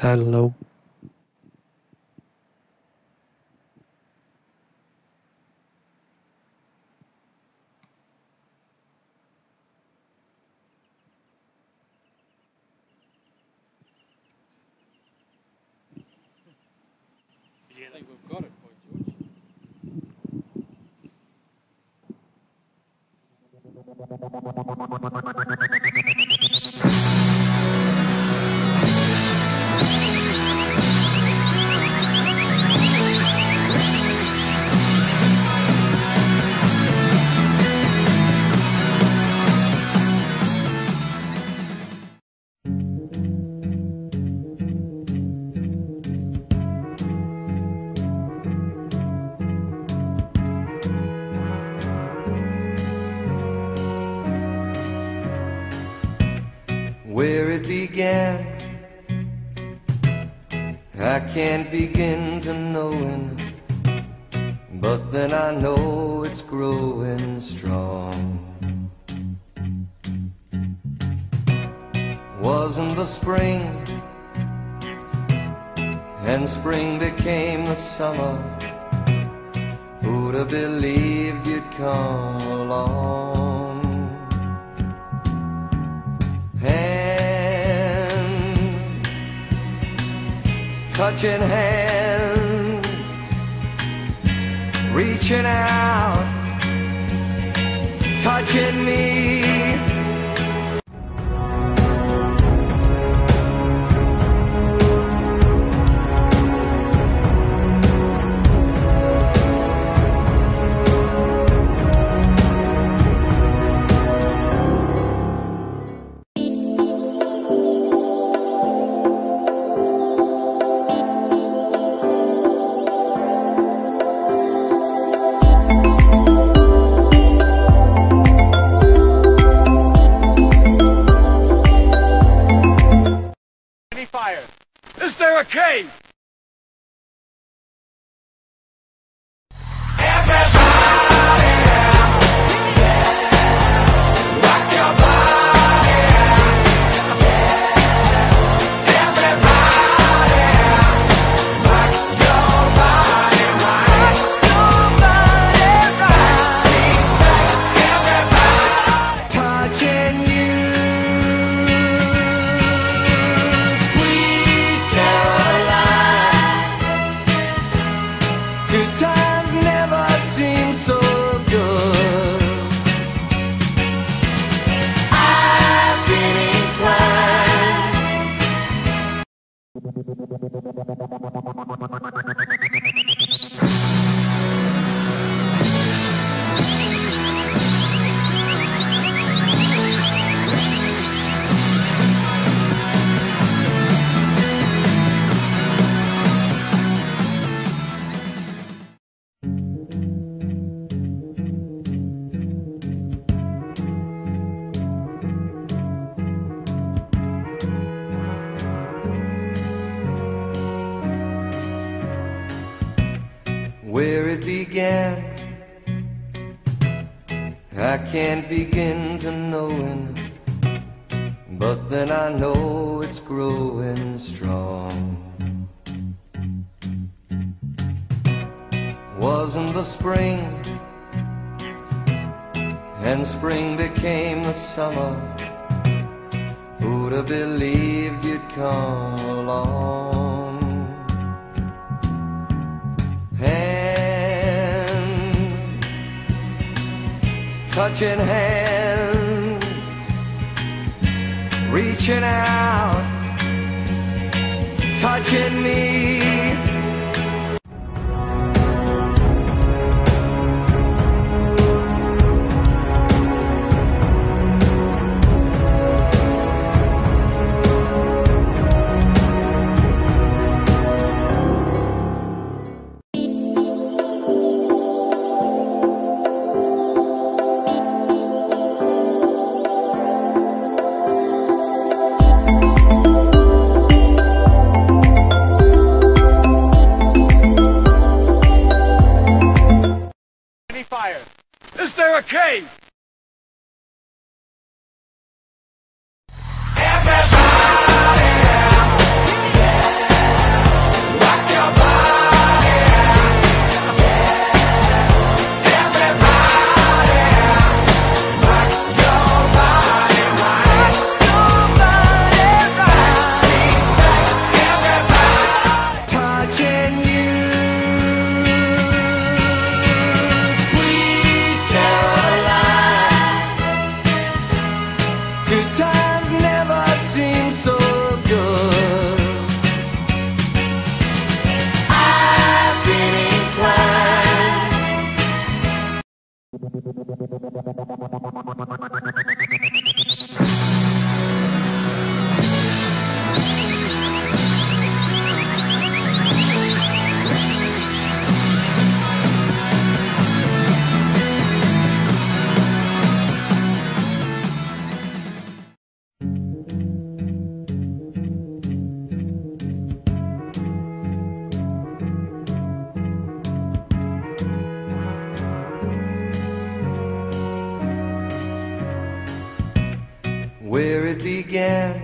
Hello. I think we've got it, by George. Where it began, I can't begin to knowing, but then I know it's growing strong. Wasn't the spring, and spring became the summer. Who'd have believed you'd come along? Touching hands, reaching out, touching me. Fire. Is there a cave? Good times never seem so good. I've been where it began, I can't begin to knowing, but then I know it's growing strong. Wasn't the spring, and spring became the summer. Who'd have believed you'd come along? Touching hands, reaching out, touching me. began,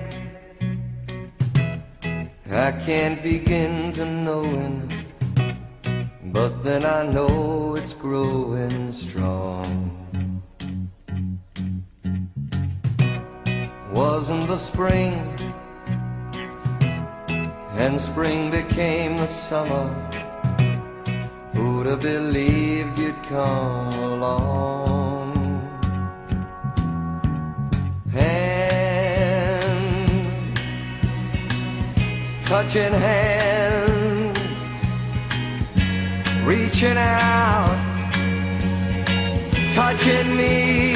I can't begin to knowing, but then I know it's growing strong. Wasn't the spring, and spring became the summer. Who'd have believed you'd come along? Hand, touching hands, reaching out, touching me.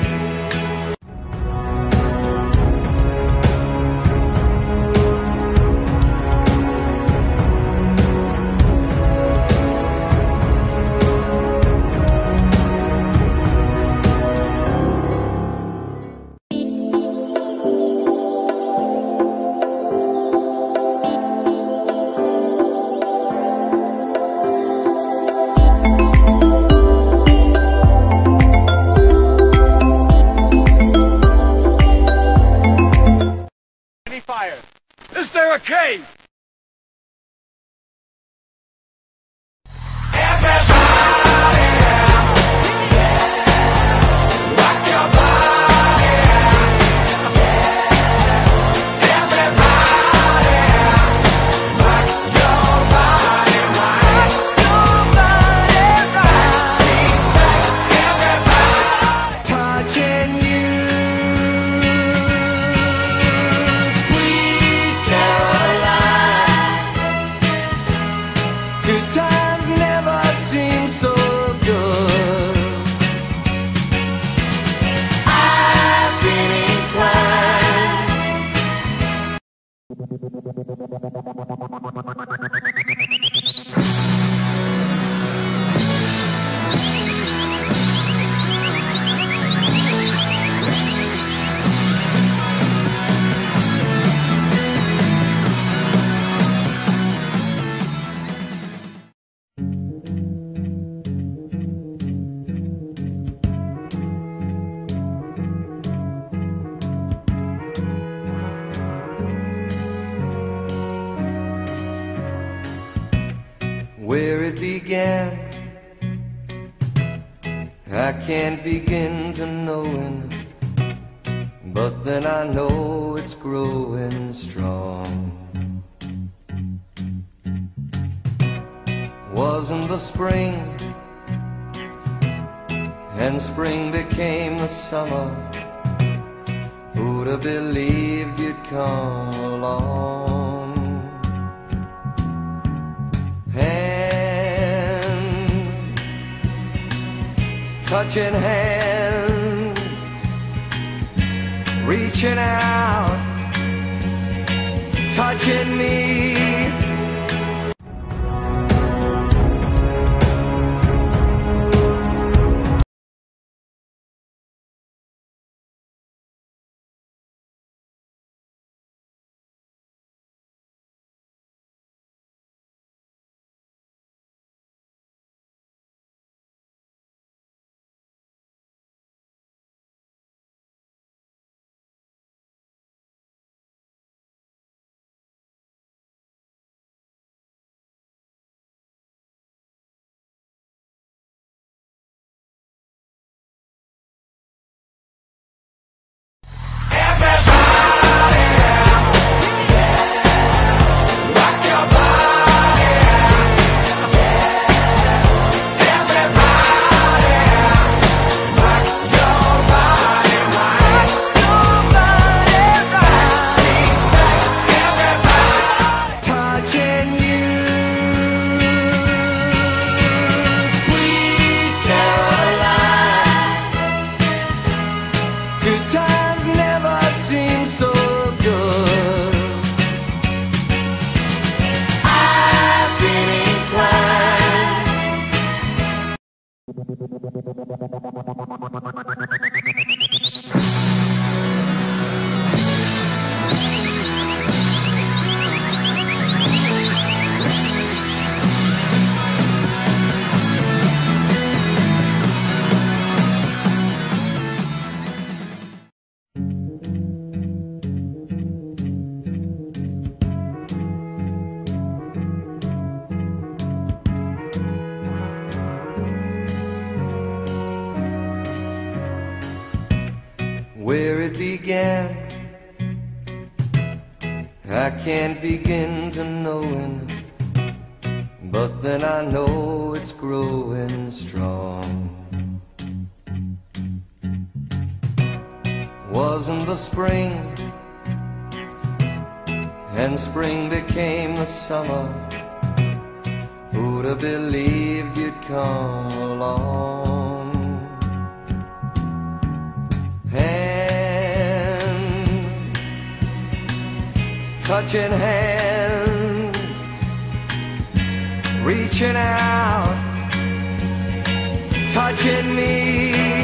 Fire. Is there a cave? Good times never seem so good. I've been where it began, I can't begin to knowing, but then I know it's growing strong. Wasn't the spring, and spring became the summer. Who'd have believed you'd come along? Hand, touching hands, reaching out, touching me. began. I can't begin to knowing, but then I know it's growing strong. Wasn't the spring, and spring became the summer. Who'd have believed you'd come along? Hand, touching hands, reaching out, touching me.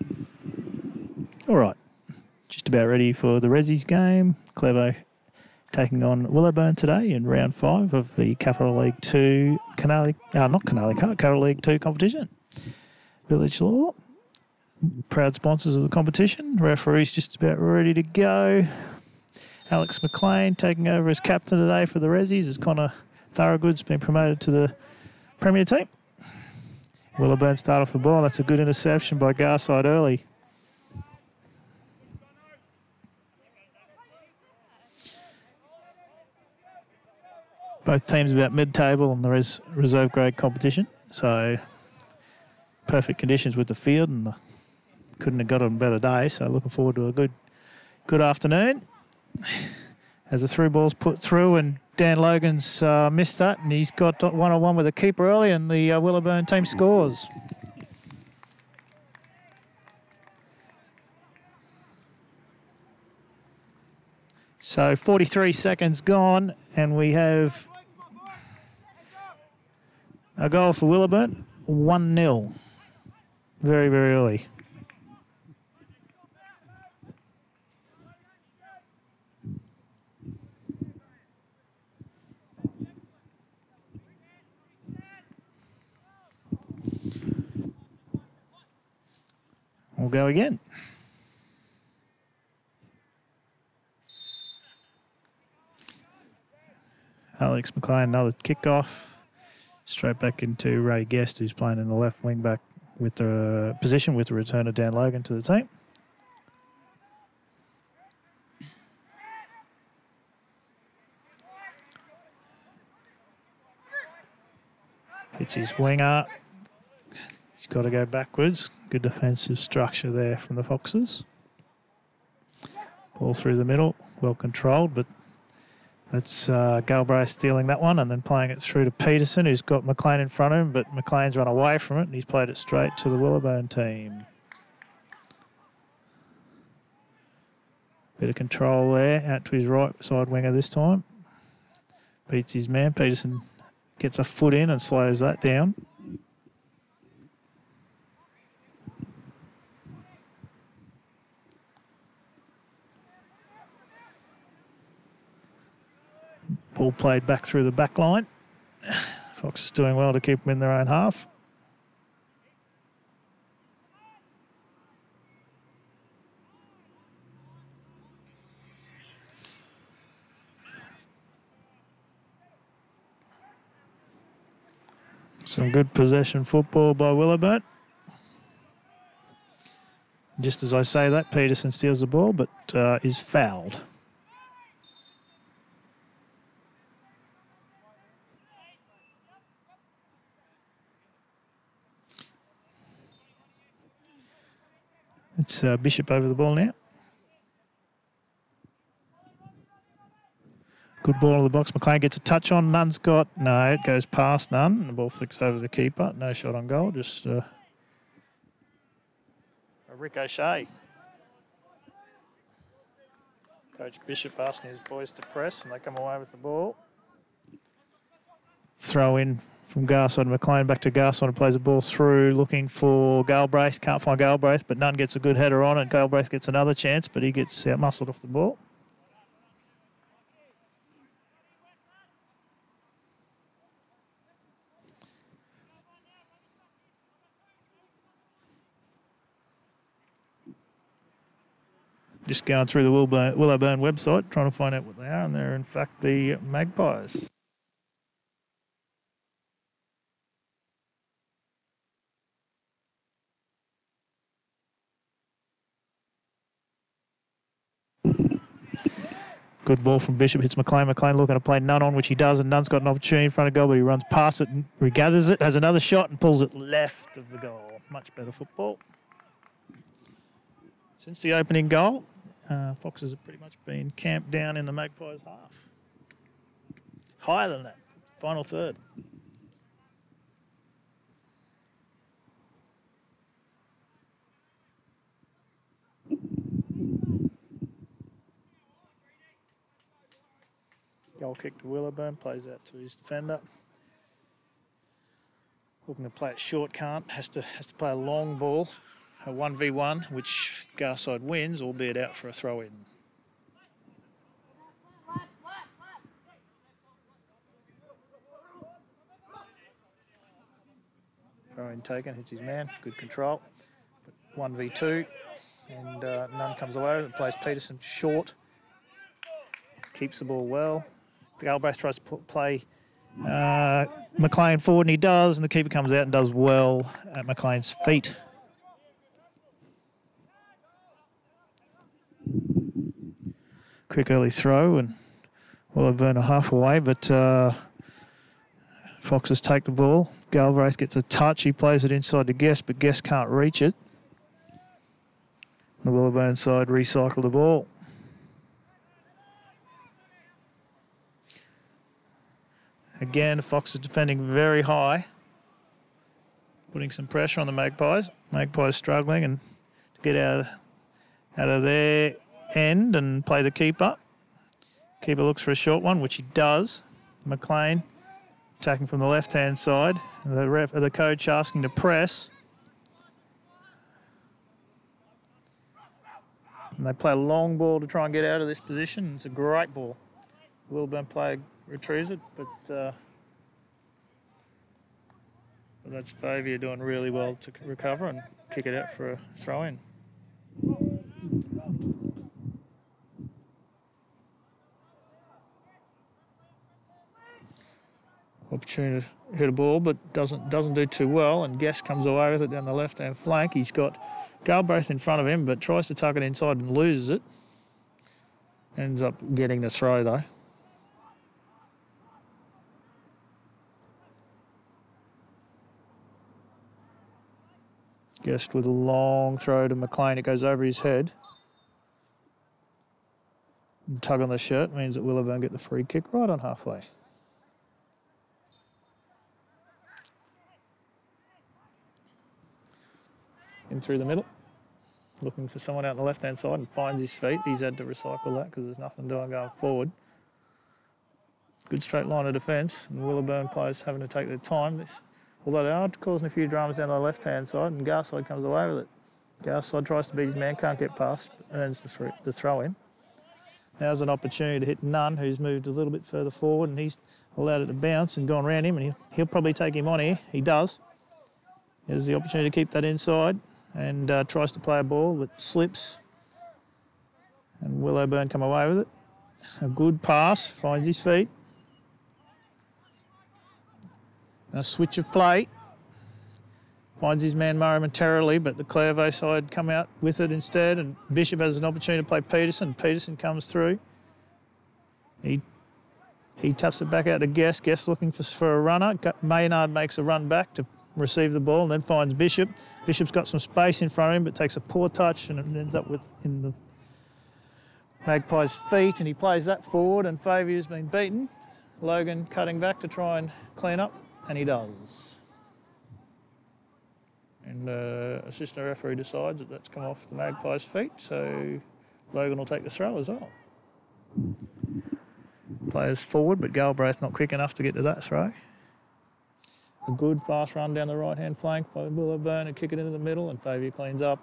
All right, just about ready for the Resi's game. Clairvaux taking on Willowburn today in round 5 of the Capital League 2, Capital League 2 competition. Village Law, proud sponsors of the competition. Referee's just about ready to go. Alex McLean taking over as captain today for the Rezzies as Connor Thorogood's been promoted to the Premier team. Willowburn start off the ball. That's a good interception by Garside early. Both teams about mid-table and there is reserve grade competition. So perfect conditions with the field and couldn't have got a better day. So looking forward to a good afternoon. As the through ball's put through and Dan Logan's missed that and he's got one-on-one with a keeper early and the Willowburn team scores. So 43 seconds gone and we have a goal for Willowburn, 1-0. Very, very early. We'll go again. Alex McLean, another kickoff. Straight back into Ray Guest, who's playing in the left wing back with the position with the return of Dan Logan to the team. It's his winger. He's got to go backwards. Good defensive structure there from the Foxes. Ball through the middle, well controlled, but that's Galbraith stealing that one and then playing it through to Peterson, who's got McLean in front of him, but McLean's run away from it and he's played it straight to the Willowburn team. Bit of control there, out to his right side winger this time. Beats his man. Peterson gets a foot in and slows that down. Ball played back through the back line. Fox is doing well to keep them in their own half. Some good possession football by Willowburn. Just as I say that, Peterson steals the ball, but is fouled. It's Bishop over the ball now. Good ball in the box. McLean gets a touch on. Nunn's got... No, it goes past Nunn. The ball flicks over the keeper. No shot on goal. Just a ricochet. Coach Bishop asking his boys to press and they come away with the ball. Throw in from Garside and McLean back to Garside, who plays the ball through, looking for Galbraith. Can't find Galbraith, but Nunn gets a good header on it. Galbraith gets another chance, but he gets out-muscled off the ball. Just going through the Willowburn website, trying to find out what they are, and they're in fact the Magpies. Good ball from Bishop, hits McLean. McLean looking to play Nunn on, which he does, and Nunn's got an opportunity in front of goal, but he runs past it and regathers it, has another shot and pulls it left of the goal. Much better football. Since the opening goal, Foxes have pretty much been camped down in the Magpies' half. Higher than that, final third. Goal kick to Willowburn, plays out to his defender. Looking to play it short, can't. Has to play a long ball, a 1v1, which Garside wins, albeit out for a throw-in. Throw in taken, hits his man, good control. But 1v2, and none comes away with it. Plays Peterson short, keeps the ball well. Galbraith tries to play McLean forward, and he does, and the keeper comes out and does well at McLean's feet. Quick early throw, and Willowburn are half away, but Foxes take the ball. Galbraith gets a touch. He plays it inside to Guest, but Guest can't reach it. The Willowburn side recycle the ball. Again, the Foxes defending very high, putting some pressure on the Magpies. Magpies struggling and to get out of their end and play the keeper. Keeper looks for a short one, which he does. McLean attacking from the left-hand side. The coach asking to press. And they play a long ball to try and get out of this position. It's a great ball. Willowburn player retrieves it, but that's Favier doing really well to recover and kick it out for a throw-in. Opportunity to hit a ball, but doesn't do too well, and Guest comes away with it down the left-hand flank. He's got Galbraith in front of him, but tries to tuck it inside and loses it. Ends up getting the throw, though. Guest with a long throw to McLean. It goes over his head. And tug on the shirt means that Willowburn get the free kick right on halfway. In through the middle, looking for someone out on the left-hand side and finds his feet. He's had to recycle that because there's nothing doing going forward. Good straight line of defence, and Willowburn players having to take their time. Although they are causing a few dramas down the left-hand side, and Garside comes away with it. Garside tries to beat his man, can't get past, earns the throw-in. Now's an opportunity to hit Nunn, who's moved a little bit further forward, and he's allowed it to bounce and gone around him, and he'll probably take him on here. He does. There's the opportunity to keep that inside, and tries to play a ball, but slips. And Willowburn come away with it. A good pass, finds his feet. And a switch of play. Finds his man momentarily, but the Clairvaux side come out with it instead, and Bishop has an opportunity to play Peterson. Peterson comes through. He taps it back out to Guest. Guest looking for a runner. Maynard makes a run back to receive the ball and then finds Bishop. Bishop's got some space in front of him, but takes a poor touch and it ends up in the Magpie's feet, and he plays that forward, and Favier's been beaten. Logan cutting back to try and clean up, and he does. And assistant referee decides that that's come off the Magpie's feet, so Logan will take the throw as well. Players forward, but Galbraith not quick enough to get to that throw. A good fast run down the right-hand flank by Willowburn and kick it into the middle, and Favier cleans up.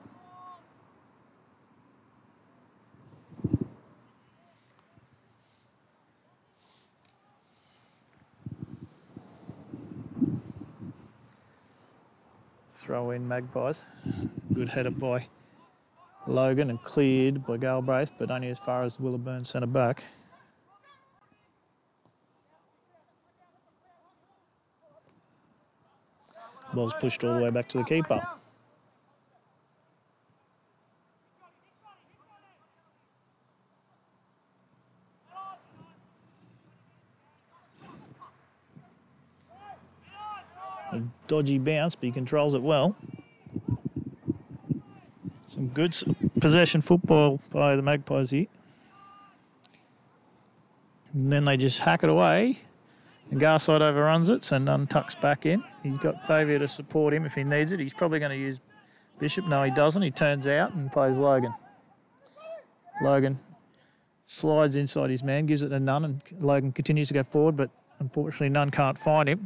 Throw in Magpies. Good header by Logan and cleared by Galbraith, but only as far as Willowburn centre back. Ball's pushed all the way back to the keeper. A dodgy bounce, but he controls it well. Some good possession football by the Magpies here. And then they just hack it away. And Garside overruns it, so Nunn tucks back in. He's got Favier to support him if he needs it. He's probably going to use Bishop. No, he doesn't. He turns out and plays Logan. Logan slides inside his man, gives it to Nunn, and Logan continues to go forward, but unfortunately Nunn can't find him.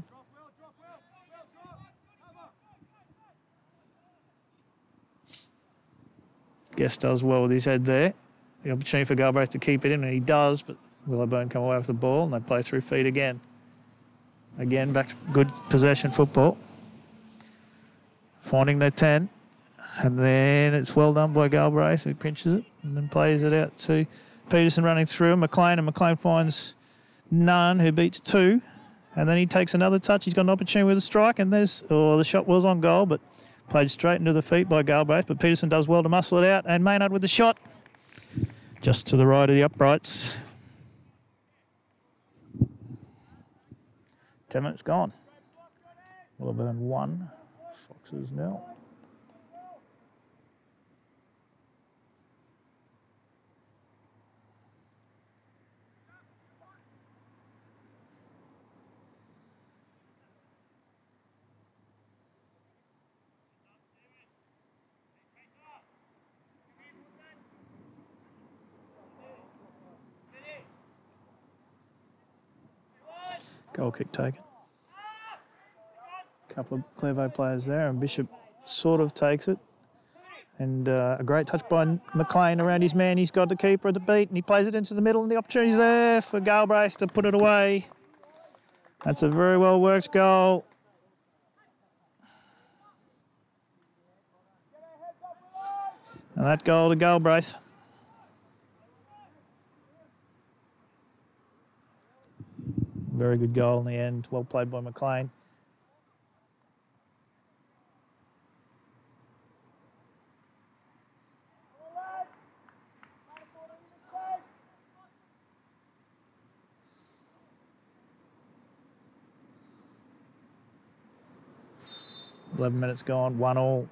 Guest does well with his head there. The opportunity for Galbraith to keep it in, and he does, but Willowburn come away with the ball, and they play through feet again. Again, back to good possession football. finding their 10. And then it's well done by Galbraith, who pinches it and then plays it out to Peterson running through McLean, and McLean finds Nunn, who beats 2. And then he takes another touch. He's got an opportunity with a strike, and the shot was on goal, but played straight into the feet by Galbraith. But Peterson does well to muscle it out, and Maynard with the shot just to the right of the uprights. 10 minutes gone. Willowburn 1, Foxes 0. Goal kick taken. A couple of Clairvaux players there, and Bishop sort of takes it. And a great touch by McLean around his man. He's got the keeper at the beat, and he plays it into the middle, and the opportunity's there for Galbraith to put it away. That's a very well worked goal. And that goal to Galbraith. Very good goal in the end. Well played by McLean. $11 minutes gone, 1-1.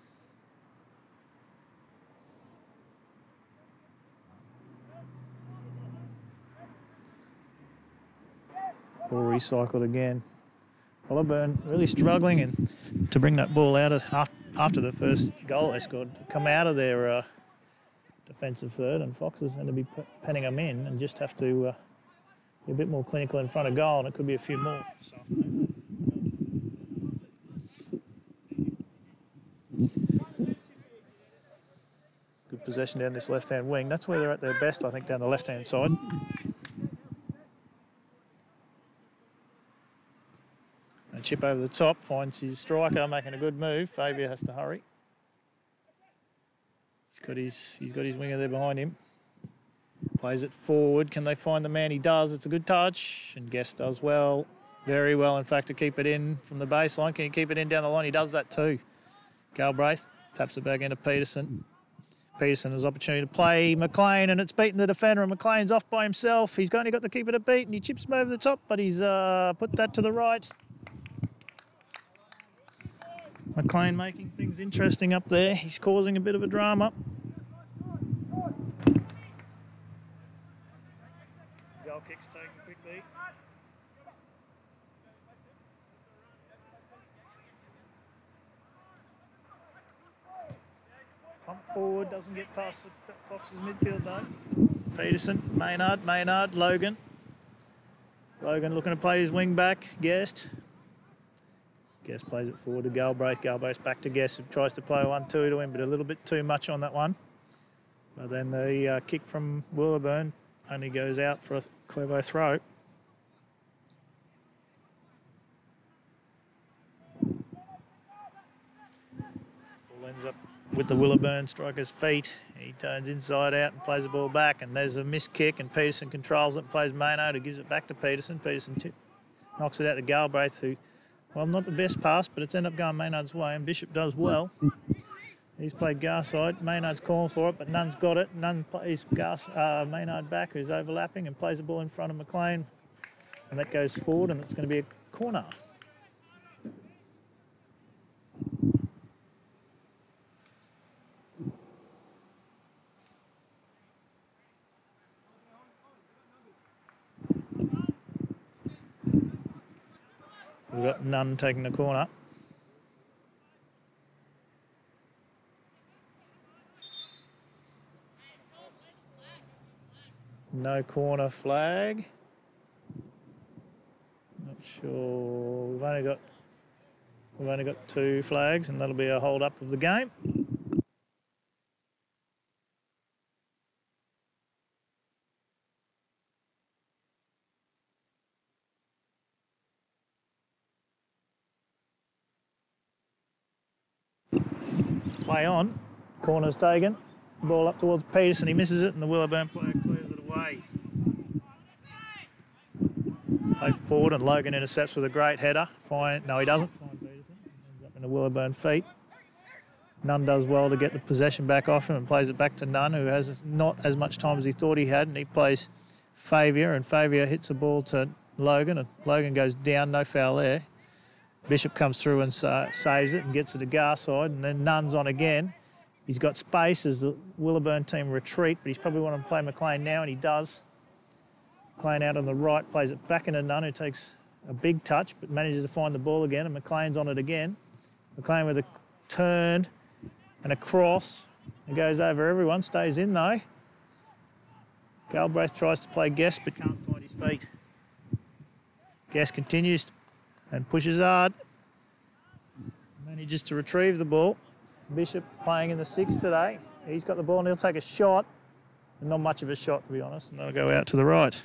Ball recycled again. Willowburn really struggling and to bring that ball out of after the first goal they scored, to come out of their defensive third, and Foxes going to be penning them in and just have to be a bit more clinical in front of goal, and it could be a few more. Good possession down this left-hand wing. That's where they're at their best, I think, down the left-hand side. And chip over the top, finds his striker, making a good move. Fabian has to hurry. He's got his winger there behind him. Plays it forward. Can they find the man? He does. It's a good touch. And Guest does well. Very well, in fact, to keep it in from the baseline. Can he keep it in down the line? He does that too. Galbraith taps it back into Peterson. Peterson has opportunity to play McLean, and it's beaten the defender, and McLean's off by himself. He's only got the keeper to beat, and he chips him over the top, but he's put that to the right. McLean making things interesting up there. He's causing a bit of a drama. Goal kick's taken quickly. Pump forward, doesn't get past the Foxes midfield though. Peterson, Maynard, Logan. Logan looking to play his wing back, Guest. Guest plays it forward to Galbraith. Galbraith back to Guest, who tries to play 1-2 to him, but a little bit too much on that one. But then the kick from Willowburn only goes out for a Clairvaux throw. Ball ends up with the Willowburn striker's feet. He turns inside out and plays the ball back, and there's a missed kick, and Peterson controls it and plays Maynard, who gives it back to Peterson. Peterson knocks it out to Galbraith, who, well, not the best pass, but it's ended up going Maynard's way, and Bishop does well. He's played Garside. Maynard's calling for it, but Nunn's got it. Nunn plays Maynard back, who's overlapping, and plays the ball in front of McLean. And that goes forward, and it's going to be a corner. We've got Nunn taking the corner. No corner flag. Not sure. We've only got 2 flags, and that'll be a hold up of the game. Play on. Corner's taken. Ball up towards Peterson. He misses it and the Willowburn player clears it away. Played forward and Logan intercepts with a great header. Fine. No, he doesn't. Fine Peterson. Ends up in the Willowburn feet. Nunn does well to get the possession back off him and plays it back to Nunn, who has not as much time as he thought he had, and he plays Favier, and Favier hits the ball to Logan, and Logan goes down, no foul there. Bishop comes through and saves it and gets it to Garside, and then Nunn's on again. He's got space as the Willowburn team retreat, but he's probably wanting to play McLean now, and he does. McLean out on the right, plays it back into Nunn, who takes a big touch, but manages to find the ball again, and McLean's on it again. McLean with a turn and a cross. It goes over everyone, stays in though. Galbraith tries to play Guest, but can't find his feet. Guest continues and pushes hard. Manages to retrieve the ball. Bishop playing in the 6 today. He's got the ball and he'll take a shot. Not much of a shot, to be honest, and that'll go out to the right.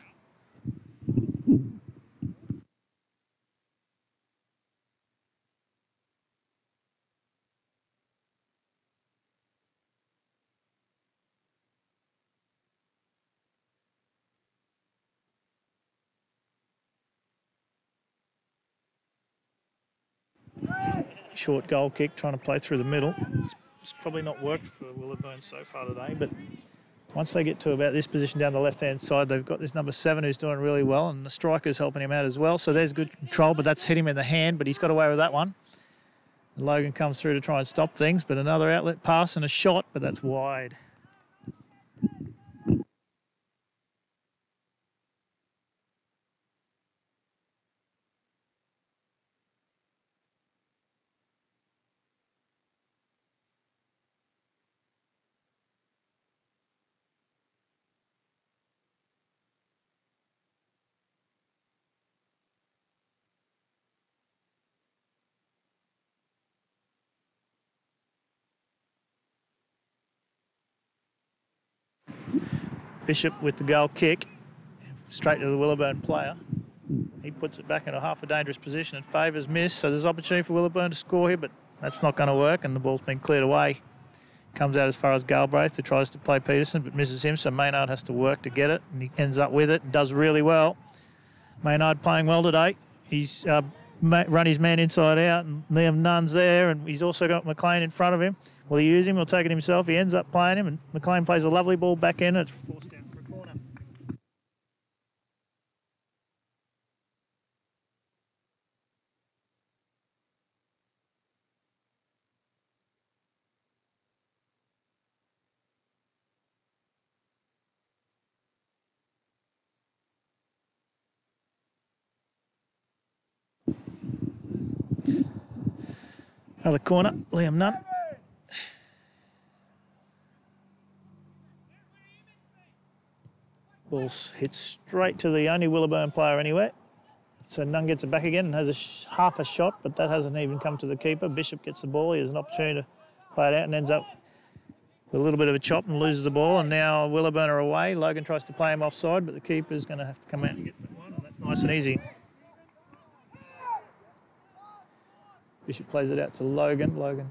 Short goal kick, trying to play through the middle. It's probably not worked for Willowburn so far today, but once they get to about this position down the left-hand side, they've got this number 7 who's doing really well, and the striker's helping him out as well. So there's good control, but that's hit him in the hand, but he's got away with that one. And Logan comes through to try and stop things, but another outlet pass and a shot, but that's wide. Bishop with the goal kick, straight to the Willowburn player. He puts it back into half a dangerous position and favours miss, so there's opportunity for Willowburn to score here, but that's not going to work, and the ball's been cleared away. Comes out as far as Galbraith, who tries to play Peterson, but misses him, so Maynard has to work to get it, and he ends up with it and does really well. Maynard playing well today. He's run his man inside out, and Liam Nunn's there, and he's also got McLean in front of him. Will he use him? He'll take it himself. He ends up playing him, and McLean plays a lovely ball back in, and it's forced out for a corner. Another corner, Liam Nunn. Ball's hit straight to the only Willowburn player anywhere. So Nunn gets it back again and has half a shot, but that hasn't even come to the keeper. Bishop gets the ball. He has an opportunity to play it out and ends up with a little bit of a chop and loses the ball. And now Willowburn are away. Logan tries to play him offside, but the keeper's going to have to come out and get that one. And that's nice and easy. Bishop plays it out to Logan. Logan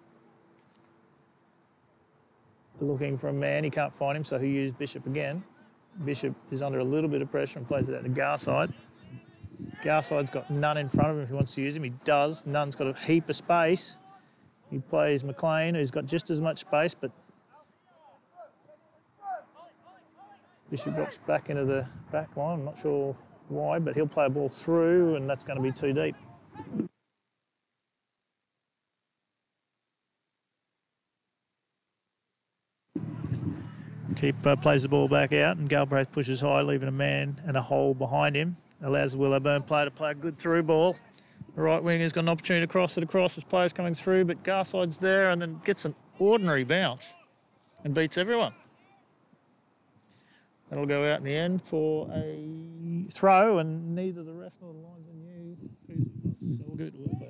looking for a man. He can't find him, so he used Bishop again. Bishop is under a little bit of pressure and plays it out to Garside. Garside's got Nunn in front of him if he wants to use him. He does. Nunn's got a heap of space. He plays McLean, who's got just as much space, but Bishop drops back into the back line. I'm not sure why, but he'll play a ball through, and that's going to be too deep. Keeper plays the ball back out, and Galbraith pushes high, leaving a man and a hole behind him. Allows the Willowburn player to play a good through ball. The right winger's got an opportunity to cross it across. There's players coming through, but Garside's there and then gets an ordinary bounce and beats everyone. That'll go out in the end for a throw, and neither the ref nor the linesman knew whose it was. So we'll give it to Willowburn.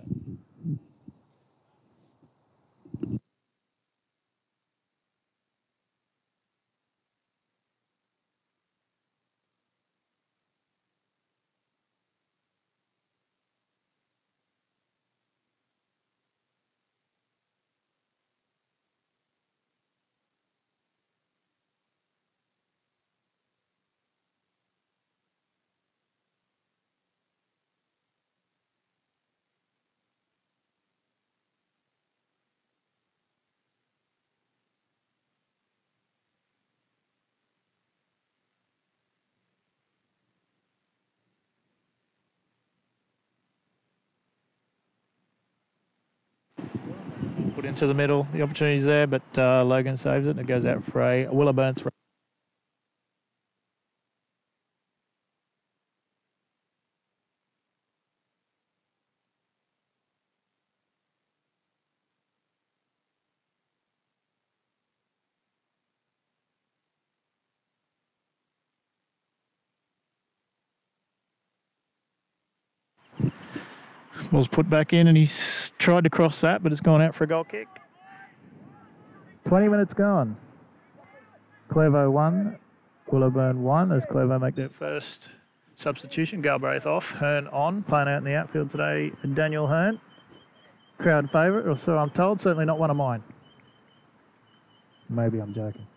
Put into the middle. The opportunity's there, but Logan saves it and it goes out for a Willowburn throw. Ball's put back in and he's tried to cross that, but it's gone out for a goal kick. 20 minutes gone. Clairvaux 1, Willowburn 1 as Clairvaux make their first substitution. Galbraith off, Hearn on, playing out in the outfield today, Daniel Hearn. Crowd favourite, or so I'm told, certainly not one of mine. Maybe I'm joking.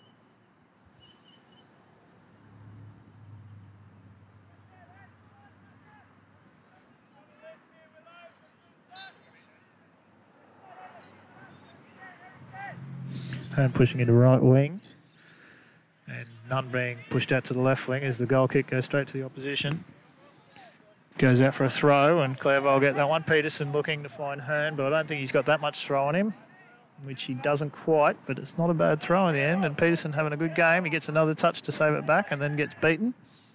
Hearn pushing into right wing. And none being pushed out to the left wing as the goal kick goes straight to the opposition. Goes out for a throw and Clairvaux will get that one. Peterson looking to find Hearn, but I don't think he's got that much throw on him, which he doesn't quite, but it's not a bad throw in the end. And Peterson having a good game. He gets another touch to save it back and then gets beaten.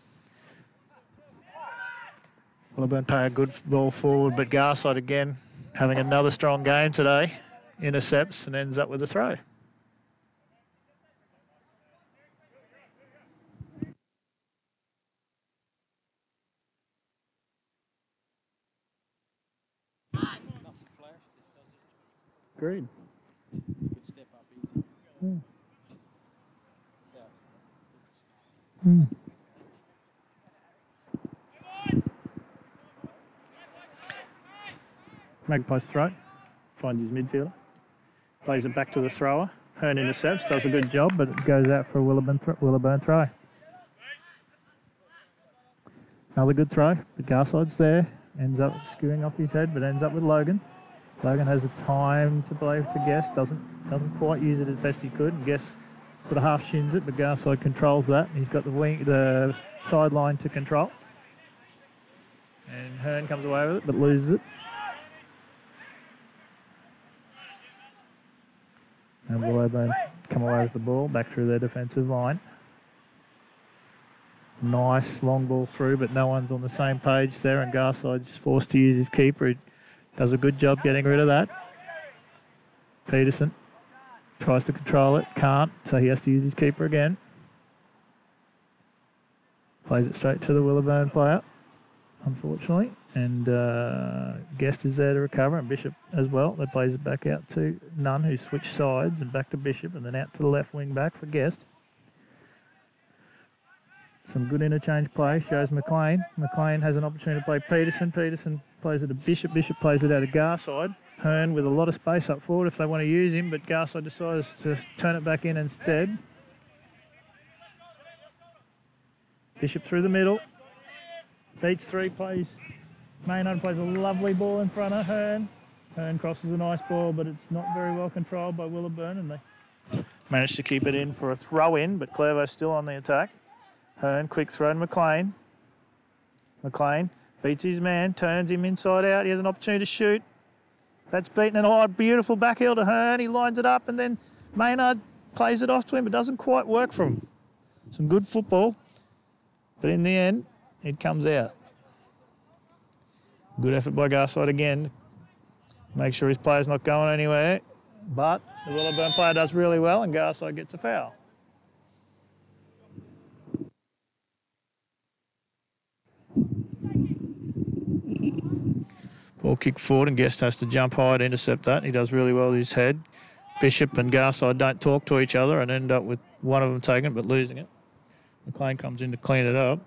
Willowburn play a good ball forward, but Garside again having another strong game today. Intercepts and ends up with a throw. Agreed. Magpie's throw. Finds his midfielder. Plays it back to the thrower. Hearn intercepts, does a good job, but it goes out for a Willowburn throw. Another good throw, but Garside's there. Ends up skewing off his head, but ends up with Logan. Logan has the time to play to Guest, doesn't quite use it as best he could. And Guest sort of half shins it, but Garside controls that. He's got the sideline to control. And Hearn comes away with it, but loses it. And Willowburn come away with the ball back through their defensive line. Nice long ball through, but no one's on the same page there, and Garside's forced to use his keeper. He does a good job getting rid of that. Peterson tries to control it, can't, so he has to use his keeper again. Plays it straight to the Willowburn player, unfortunately, and Guest is there to recover, and Bishop as well. They plays it back out to Nunn, who switched sides, and back to Bishop, and then out to the left wing back for Guest. Some good interchange play, shows McLean. McLean has an opportunity to play Peterson. Peterson plays it to Bishop. Bishop plays it out to Garside. Hearn with a lot of space up forward if they want to use him, but Garside decides to turn it back in instead. Bishop through the middle. Beats three, plays. Maynard plays a lovely ball in front of Hearn. Hearn crosses a nice ball, but it's not very well controlled by Willowburn, and they managed to keep it in for a throw-in, but Clairvaux still on the attack. Hearn, quick throw to McLean. McLean beats his man, turns him inside out. He has an opportunity to shoot. That's beaten and hard. Beautiful back heel to Hearn. He lines it up and then Maynard plays it off to him, but doesn't quite work for him. Some good football, but in the end, it comes out. Good effort by Garside again. Make sure his player's not going anywhere, but the Willowburn player does really well and Garside gets a foul. Ball kick forward and Guest has to jump high to intercept that. He does really well with his head. Bishop and Garside don't talk to each other and end up with one of them taking it but losing it. McLean comes in to clean it up.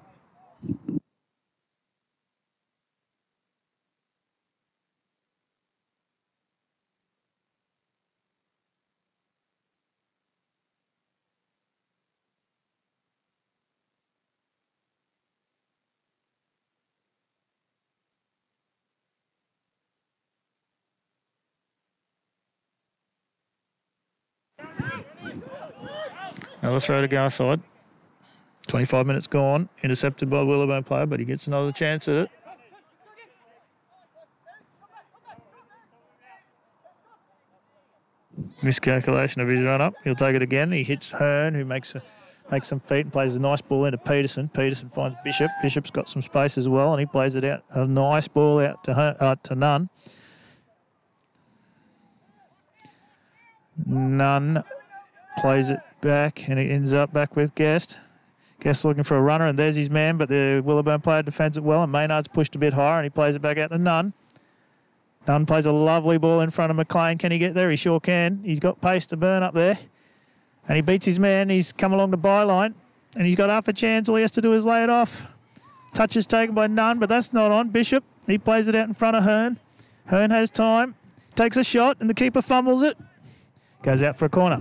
Another throw to Garside. 25 minutes gone. Intercepted by the Willowburn player, but he gets another chance at it. Miscalculation of his run-up. He'll take it again. He hits Hearn, who makes some feet and plays a nice ball into Peterson. Peterson finds Bishop. Bishop's got some space as well, and he plays it out. A nice ball out to Nunn. Nunn plays it back, and he ends up back with Guest. Guest looking for a runner, and there's his man, but the Willowburn player defends it well, and Maynard's pushed a bit higher, and he plays it back out to Nunn. Nunn plays a lovely ball in front of McLean. Can he get there? He sure can. He's got pace to burn up there. And he beats his man. He's come along the byline, and he's got half a chance. All he has to do is lay it off. Touch is taken by Nunn, but that's not on. Bishop, he plays it out in front of Hearn. Hearn has time, takes a shot, and the keeper fumbles it. Goes out for a corner.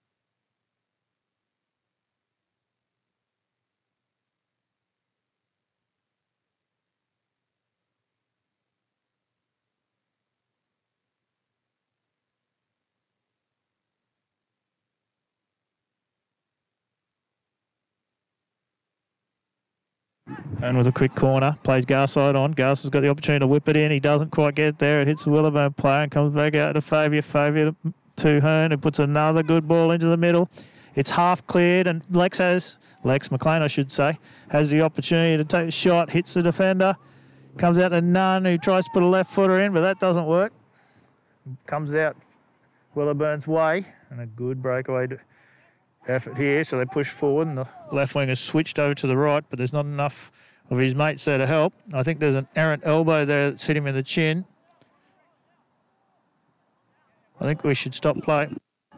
And with a quick corner, plays Garside on. Gars has got the opportunity to whip it in. He doesn't quite get there. It hits the Willowburn player and comes back out to Favier. Favier to Hearn, who puts another good ball into the middle. It's half cleared, and Lex McLean, I should say, has the opportunity to take a shot, hits the defender, comes out to Nunn, who tries to put a left footer in, but that doesn't work. Comes out Willowburn's way, and a good breakaway effort here, so they push forward, and the left wing has switched over to the right, but there's not enough of his mates there to help. I think there's an errant elbow there that's hit him in the chin. I think we should stop play.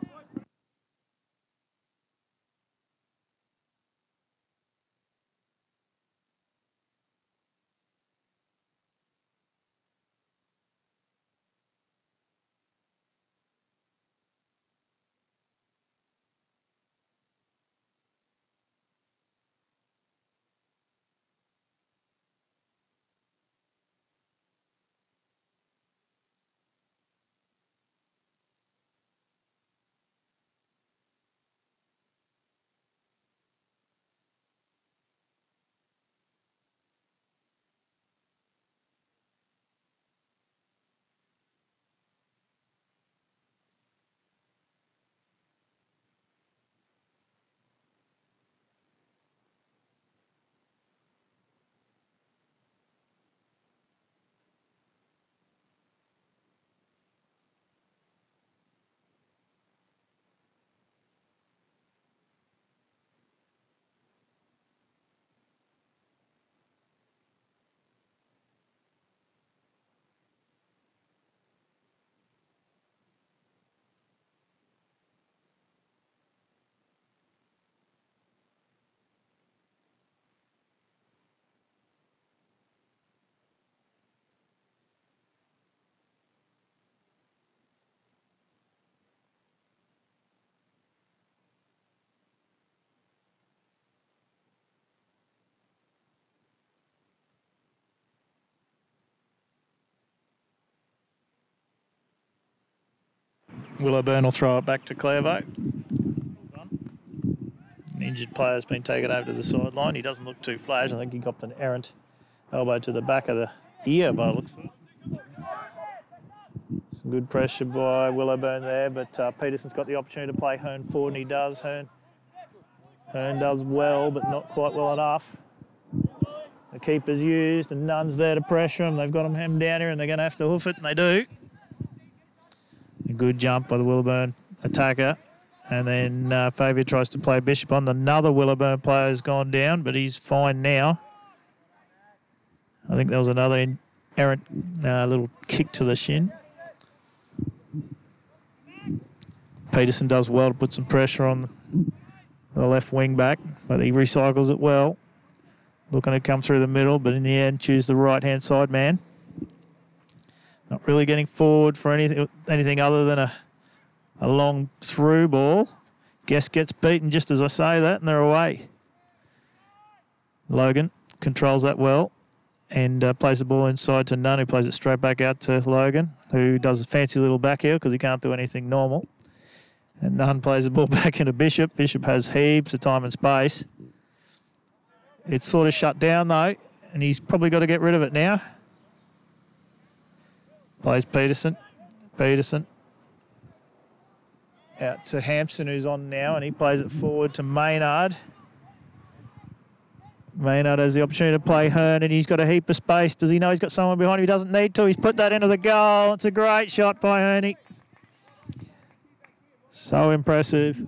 Willowburn will throw it back to Clairvaux. An injured player's been taken over to the sideline. He doesn't look too flash. I think he got an errant elbow to the back of the ear by the looks of it. Some good pressure by Willowburn there, but Peterson's got the opportunity to play Hearn forward, and he does. Hearn does well, but not quite well enough. The keeper's used, and Nunn's there to pressure him. They've got him hemmed down here, and they're going to have to hoof it, and they do. A good jump by the Willowburn attacker. And then Favier tries to play Bishop on. Another Willowburn player has gone down, but he's fine now. I think there was another errant little kick to the shin. Peterson does well to put some pressure on the left wing back, but he recycles it well. Looking to come through the middle, but in the end choose the right-hand side man. Not really getting forward for anything other than a long through ball. Guest gets beaten just as I say that, and they're away. Logan controls that well and plays the ball inside to Nunn, who plays it straight back out to Logan, who does a fancy little back heel because he can't do anything normal. And Nunn plays the ball back into Bishop. Bishop has heaps of time and space. It's sort of shut down, though, and he's probably got to get rid of it now. Plays Peterson. Peterson Out to Hampson, who's on now, and he plays it forward to Maynard. Maynard has the opportunity to play Hearn, and he's got a heap of space. Does he know he's got someone behind him? He doesn't need to. He's put that into the goal. It's a great shot by Herney. So impressive.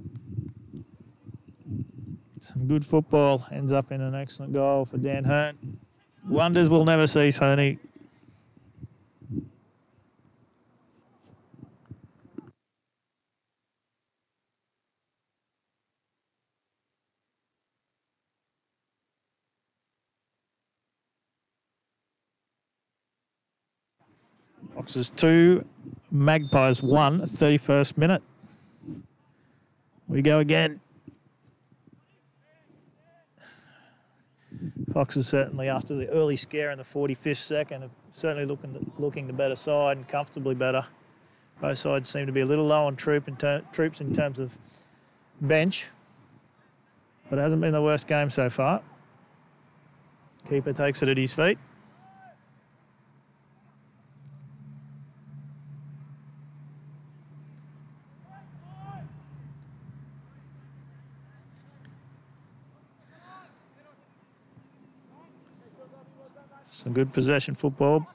Some good football. Ends up in an excellent goal for Dan Hearn. Wonders will never cease, Herney. Foxes 2, Magpies 1, 31st minute. We go again. Foxes certainly, after the early scare in the 45th second, are certainly looking the better side and comfortably better. Both sides seem to be a little low on troops in terms of bench, but it hasn't been the worst game so far. Keeper takes it at his feet. Some good possession football.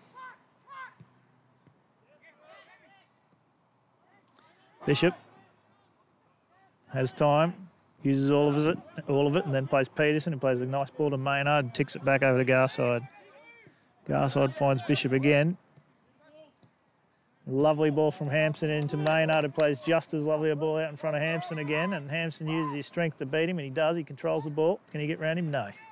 Bishop has time, uses all of it, and then plays Peterson, who plays a nice ball to Maynard and ticks it back over to Garside. Garside finds Bishop again. Lovely ball from Hampson into Maynard, who plays just as lovely a ball out in front of Hampson again, and Hampson uses his strength to beat him, and he does. He controls the ball. Can he get round him? No.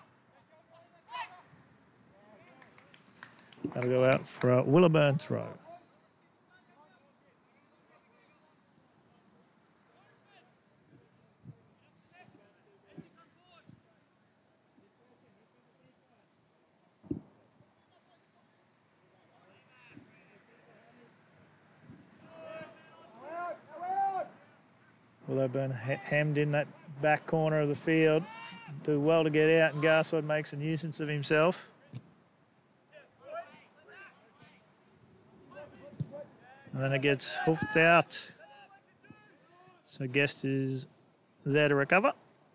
That'll go out for a Willowburn throw. Willowburn hemmed in that back corner of the field. Do well to get out, and Garside makes a nuisance of himself. And then it gets hoofed out. So Guest is there to recover.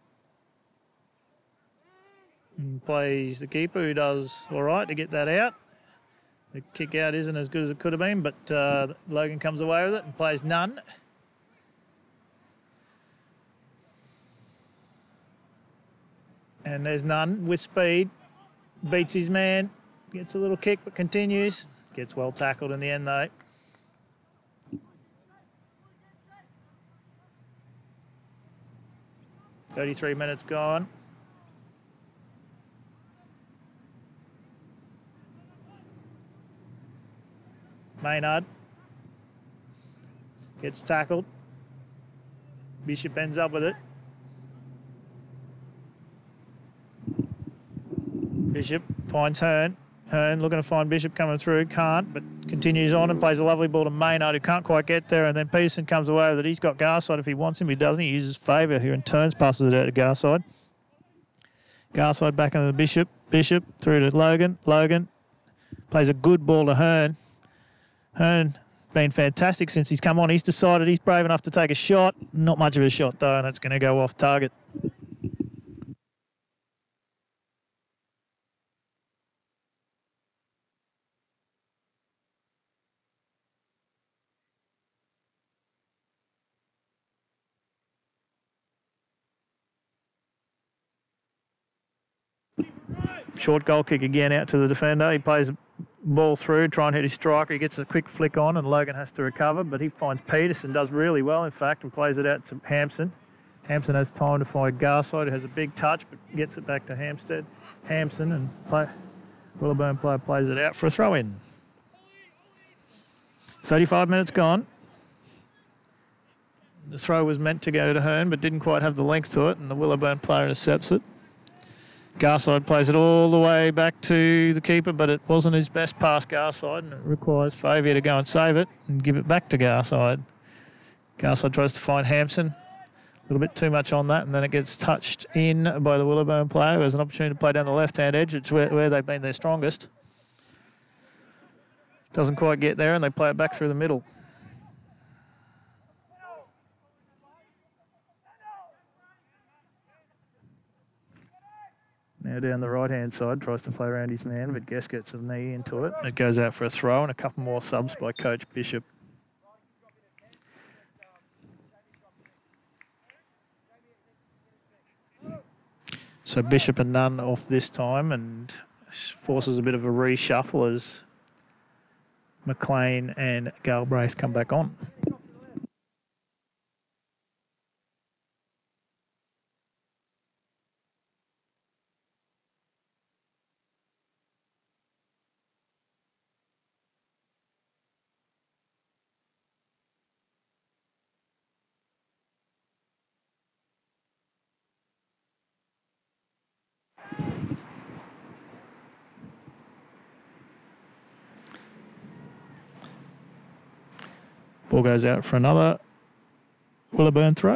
And plays the keeper, who does all right to get that out. The kick out isn't as good as it could have been, but Logan comes away with it and plays none. And there's none with speed. Beats his man. Gets a little kick but continues. Gets well tackled in the end though. "33 minutes gone. Maynard gets tackled. Bishop ends up with it. Bishop finds Hearn. Hearn looking to find Bishop coming through. Can't, but continues on and plays a lovely ball to Maynard, who can't quite get there. And then Peterson comes away with it. He's got Garside if he wants him. He doesn't. He uses favour here and turns, passes it out to Garside. Garside back into the Bishop. Bishop through to Logan. Logan plays a good ball to Hearn. Hearn been fantastic since he's come on. He's decided he's brave enough to take a shot. Not much of a shot though, and it's going to go off target. Short goal kick again out to the defender. He plays a ball through, try and hit his striker. He gets a quick flick on and Logan has to recover, but he finds Peterson, does really well in fact, and plays it out to Hampson. Hampson has time to find Garside, who has a big touch, but gets it back to Hampson, and Willowburn player plays it out for a throw-in. 35 minutes gone. The throw was meant to go to Hearn, but didn't quite have the length to it, and the Willowburn player intercepts it. Garside plays it all the way back to the keeper, but it wasn't his best pass, Garside, and it requires Favier to go and save it and give it back to Garside. Garside tries to find Hampson. A little bit too much on that, and then it gets touched in by the Willowburn player, who has an opportunity to play down the left-hand edge. It's where they've been their strongest. Doesn't quite get there, and they play it back through the middle. Now down the right-hand side, tries to play around his man, but Guest gets a knee into it. It goes out for a throw and a couple more subs by Coach Bishop. So Bishop and Nunn off this time and forces a bit of a reshuffle as McLean and Galbraith come back on. Ball goes out for another Willowburn throw.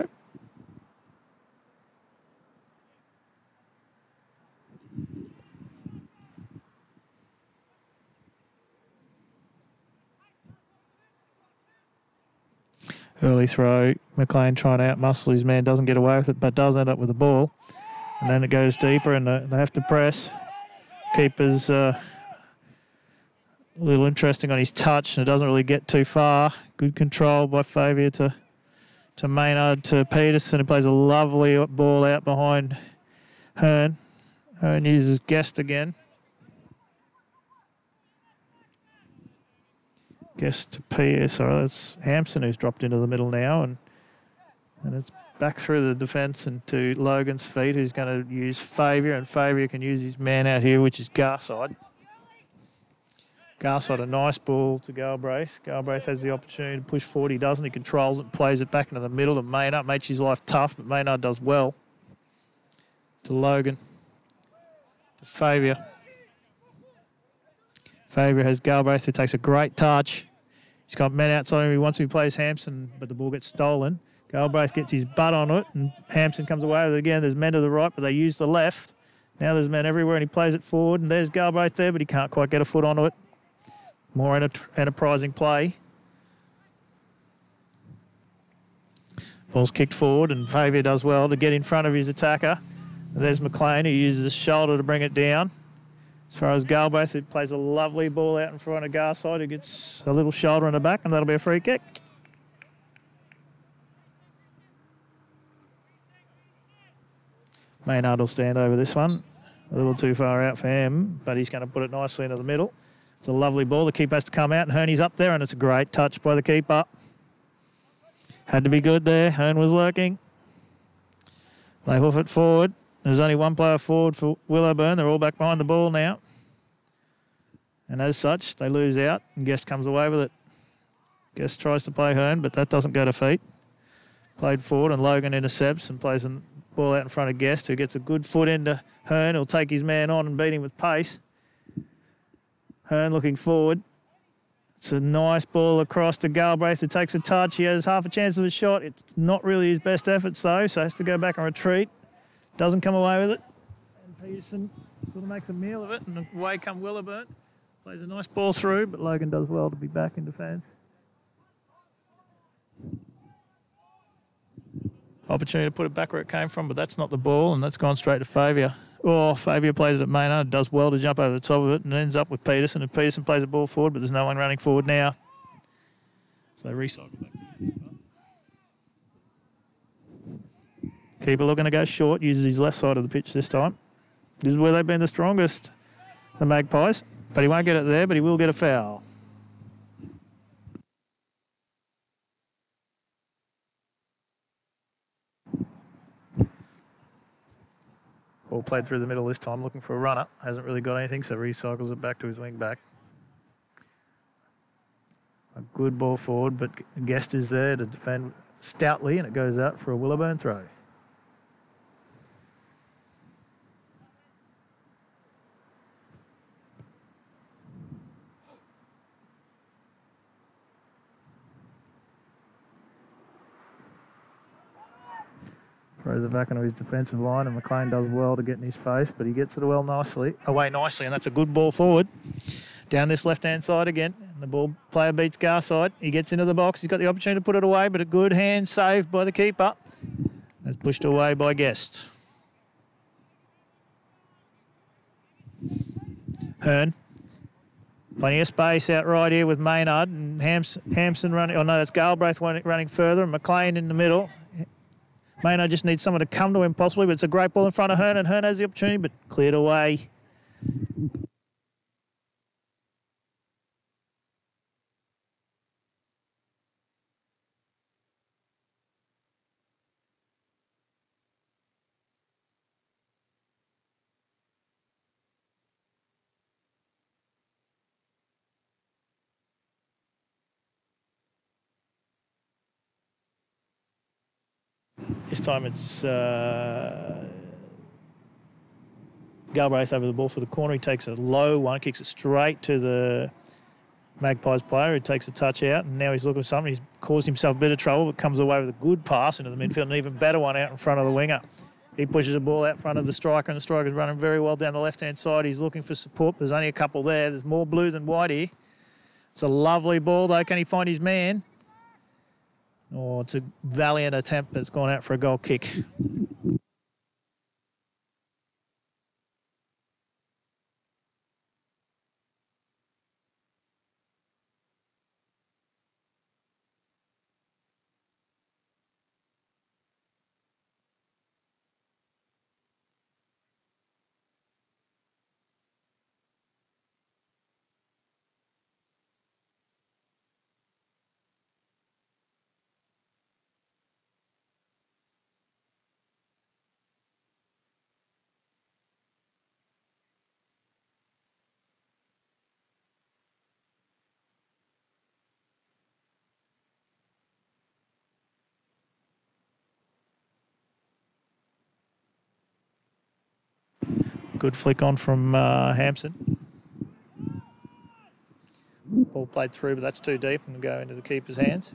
Early throw. McLean trying to outmuscle his man, doesn't get away with it, but does end up with the ball. And then it goes deeper and they have to press. Keeper's a little interesting on his touch and it doesn't really get too far. Good control by Favier to Maynard to Peterson, who plays a lovely ball out behind Hearn. Hearn uses Guest again. Guest to Pierce. Sorry, that's Hampson who's dropped into the middle now, and it's back through the defence and to Logan's feet, who's going to use Favier, and Favier can use his man out here, which is Garside. Garside, a nice ball to Galbraith. Galbraith has the opportunity to push forward. He doesn't. He controls it, plays it back into the middle to Maynard. Makes his life tough, but Maynard does well. To Logan. To Favier. Favier has Galbraith, who takes a great touch. He's got men outside him. He wants to play Hampson, but the ball gets stolen. Galbraith gets his butt on it, and Hampson comes away with it again. There's men to the right, but they use the left. Now there's men everywhere, and he plays it forward, and there's Galbraith there, but he can't quite get a foot onto it. More enterprising play. Ball's kicked forward, and Favier does well to get in front of his attacker. And there's McLean, who uses his shoulder to bring it down. As far as Galbraith, who plays a lovely ball out in front of Garside, who gets a little shoulder in the back, and that'll be a free kick. Maynard will stand over this one. A little too far out for him, but he's going to put it nicely into the middle. It's a lovely ball. The keeper has to come out, and Hearney's up there, and it's a great touch by the keeper. Had to be good there. Hearn was lurking. They hoof it forward. There's only one player forward for Willowburn. They're all back behind the ball now. And as such, they lose out, and Guest comes away with it. Guest tries to play Hearn, but that doesn't go to feet. Played forward, and Logan intercepts and plays the ball out in front of Guest, who gets a good foot into Hearn. He'll take his man on and beat him with pace. Hearn looking forward. It's a nice ball across to Galbraith, who takes a touch. He has half a chance of a shot. It's not really his best efforts, though, so has to go back and retreat. Doesn't come away with it. And Peterson sort of makes a meal of it, and away come Willowburn. Plays a nice ball through, but Logan does well to be back in defence. Opportunity to put it back where it came from, but that's not the ball, and that's gone straight to Favier. Oh, Favier plays at Maynard, does well to jump over the top of it, and ends up with Peterson, and Peterson plays the ball forward, but there's no one running forward now. So they recycle back to the keeper. Keeper looking to go short, uses his left side of the pitch this time. This is where they've been the strongest, the Magpies. But he won't get it there, but he will get a foul. Ball played through the middle this time, looking for a runner. Hasn't really got anything, so recycles it back to his wing back. A good ball forward, but Guest is there to defend stoutly, and it goes out for a Willowburn throw. Throws it back onto his defensive line, and McLean does well to get in his face, but he gets it away nicely, and that's a good ball forward. Down this left-hand side again, and the ball player beats Garside. He gets into the box. He's got the opportunity to put it away, but a good hand saved by the keeper. It's pushed away by Guest. Hearn. Plenty of space out right here with Maynard and Hampson running. Oh, no, that's Galbraith running further and McLean in the middle. Maynard just needs someone to come to him possibly, but it's a great ball in front of Hearn, and Hearn has the opportunity, but cleared away. This time it's Galbraith over the ball for the corner. He takes a low one, kicks it straight to the Magpies player who takes a touch out, and now he's looking for something. He's caused himself a bit of trouble, but comes away with a good pass into the midfield, an even better one out in front of the winger. He pushes the ball out in front of the striker, and the striker's running very well down the left-hand side. He's looking for support. There's only a couple there. There's more blue than white here. It's a lovely ball, though. Can he find his man? Oh, it's a valiant attempt, but it's gone out for a goal kick. Good flick on from Hampson. Ball played through, but that's too deep and will go into the keeper's hands.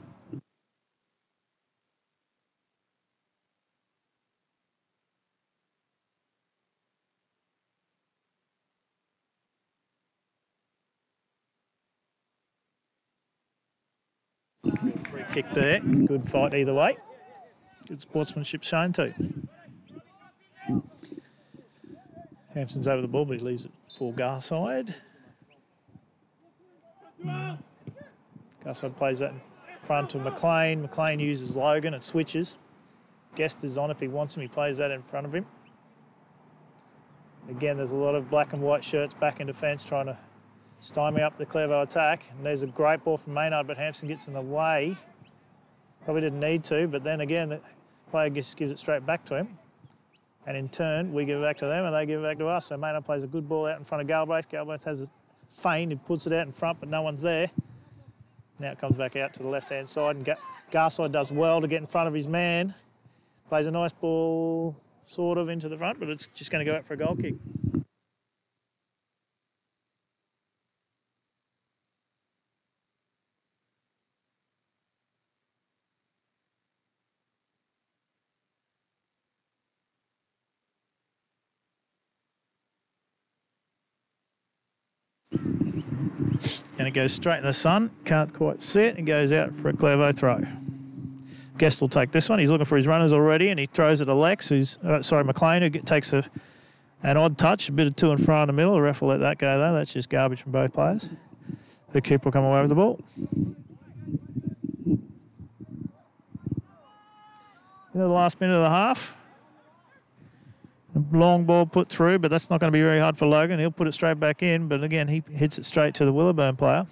Free kick there. Good fight either way. Good sportsmanship shown too. Hampson's over the ball, but he leaves it for Garside. Garside plays that in front of McLean. McLean uses Logan. It switches. Guest is on if he wants him. He plays that in front of him. Again, there's a lot of black and white shirts back in defence trying to stymie up the Clairvaux attack. And there's a great ball from Maynard, but Hampson gets in the way. Probably didn't need to, but then again, the player just gives it straight back to him. And in turn, we give it back to them and they give it back to us. So Maynard plays a good ball out in front of Galbraith. Galbraith has a feint. He puts it out in front, but no one's there. Now it comes back out to the left-hand side, and Garside does well to get in front of his man. Plays a nice ball sort of into the front, but it's just going to go out for a goal kick. And it goes straight in the sun. Can't quite see it. And goes out for a Clairvaux throw. Guest will take this one. He's looking for his runners already, and he throws it to Lex, McLean, who takes an odd touch, a bit of two and fro in the middle. The ref will let that go, though. That's just garbage from both players. The keeper will come away with the ball. Into the last minute of the half. A long ball put through, but that's not going to be very hard for Logan. He'll put it straight back in, but again, he hits it straight to the Willowburn player.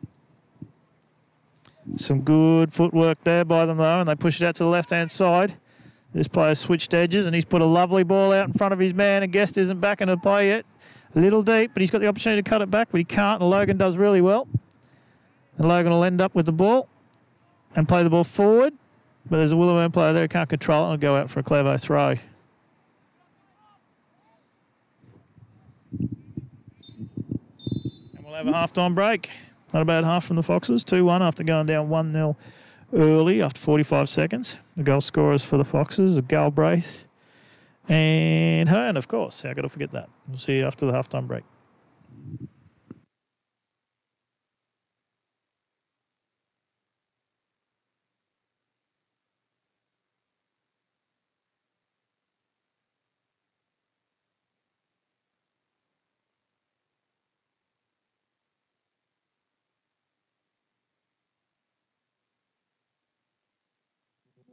Some good footwork there by them, though, and they push it out to the left-hand side. This player's switched edges, and he's put a lovely ball out in front of his man, and Guest isn't back into play yet. A little deep, but he's got the opportunity to cut it back, but he can't, and Logan does really well. And Logan will end up with the ball and play the ball forward, but there's a Willowburn player there who can't control it and will go out for a Clairvaux throw. And we'll have a half-time break. Not a bad half from the Foxes. 2-1 after going down 1-0 early after 45 seconds. The goal scorers for the Foxes are Galbraith and Hearn, of course. How could I forget that? We'll see you after the half-time break.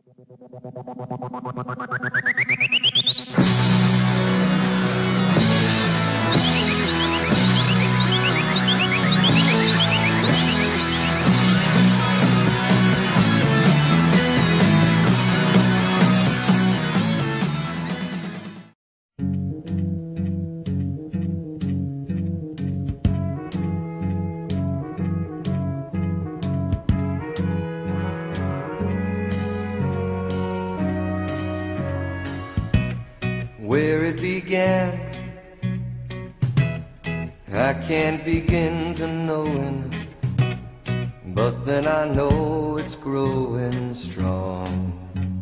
Where it began, I can't begin to knowing, but then I know it's growing strong.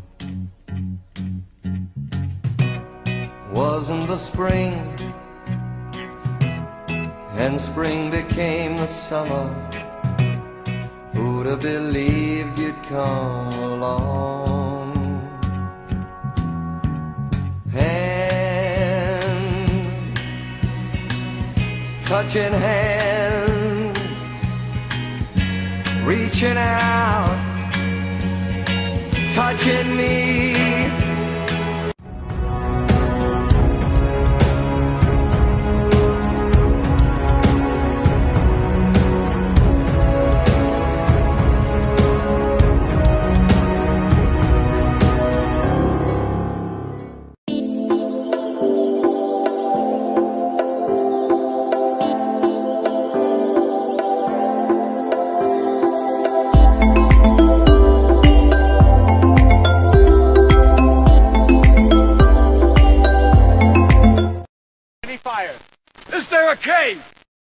Wasn't the spring, and spring became the summer. Who'd have believed you'd come along? Touching hands, reaching out, touching me. Fire. Is there a cave?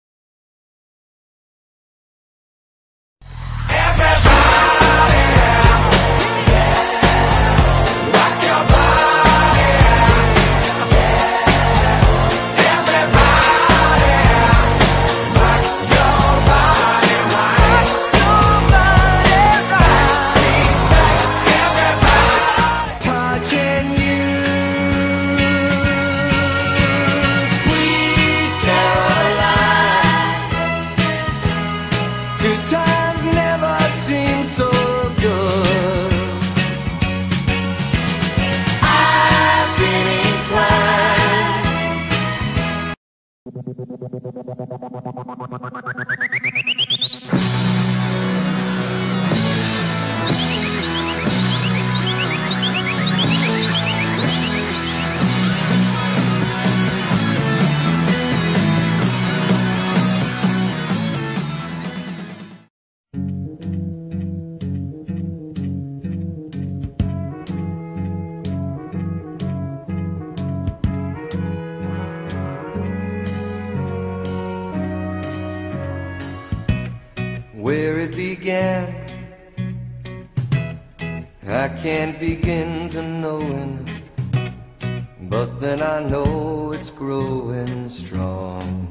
Where it began, I can't begin to knowing, but then I know it's growing strong.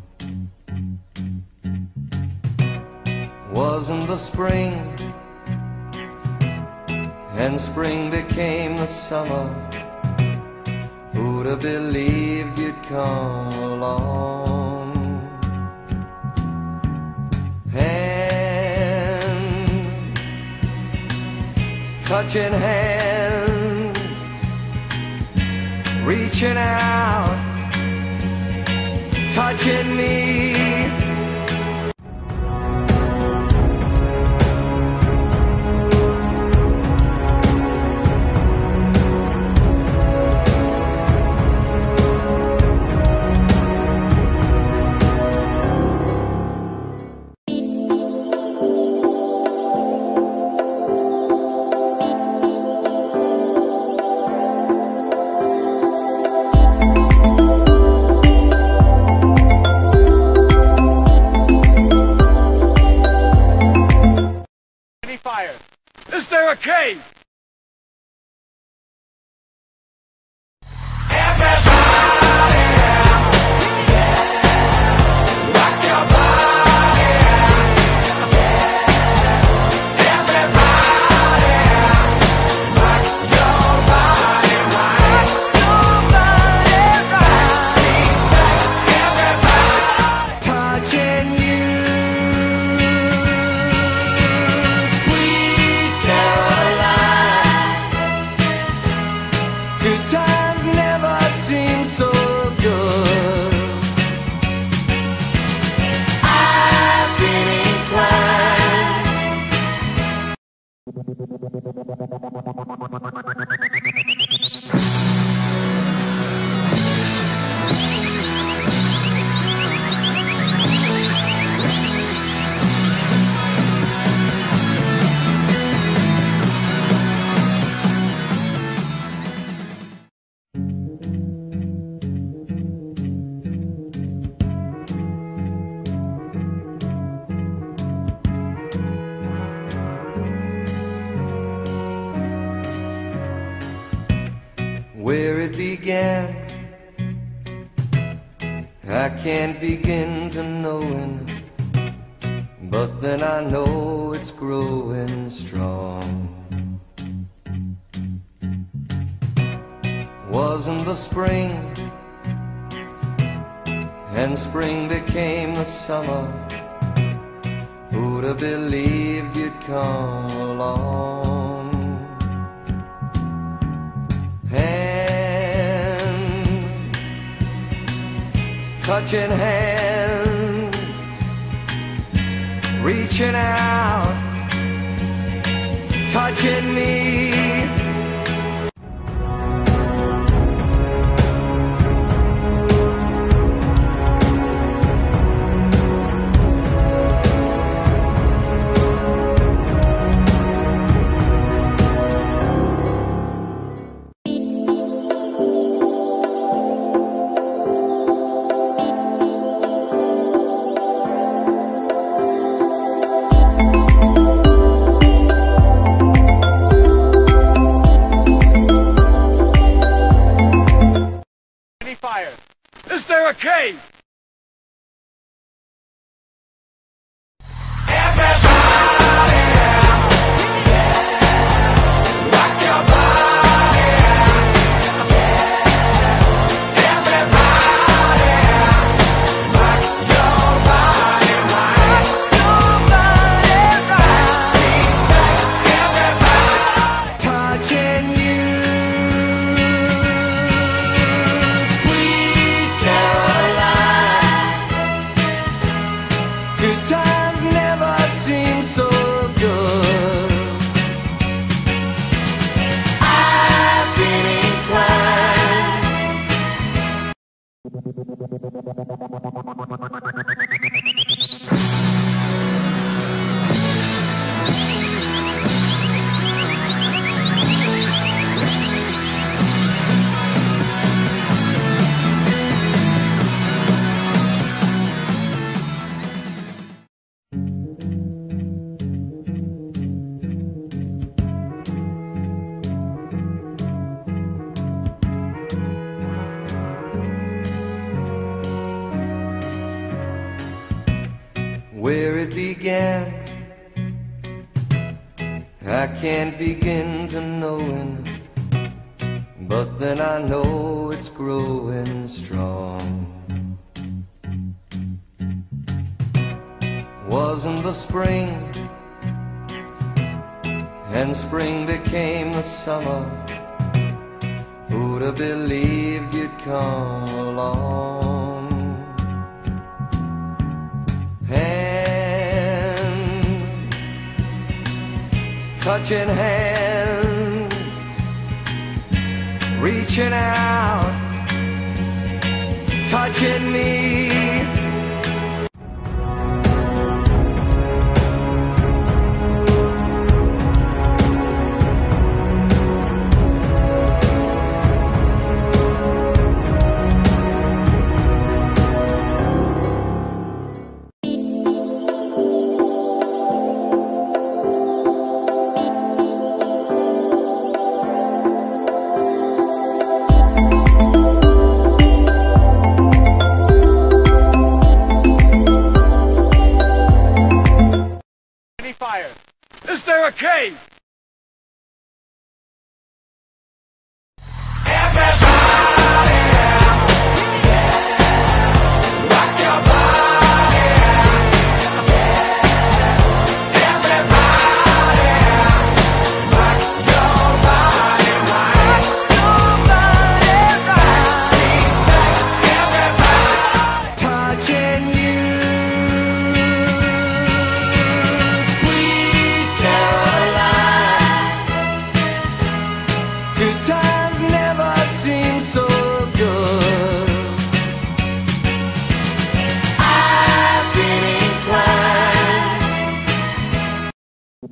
Wasn't the spring, and spring became the summer. Who'd have believed you'd come along? Touching hands, reaching out, touching me. Where it began, I can't begin to knowing, but then I know it's growing strong. Wasn't the spring, and spring became the summer. Who'd have believed you'd come along? Touching hands, reaching out, touching me. Fire. Is there a cave? Where it began, I can't begin to knowing, but then I know it's growing strong. Wasn't the spring, and spring became the summer. Who'd have believed you'd come along? Touching hands, reaching out, touching me.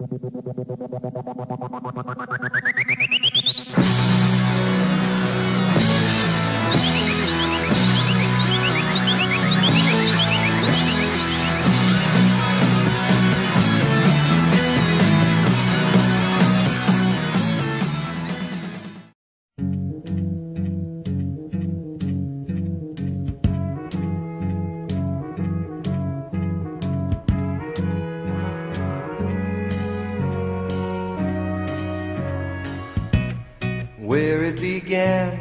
Where it began,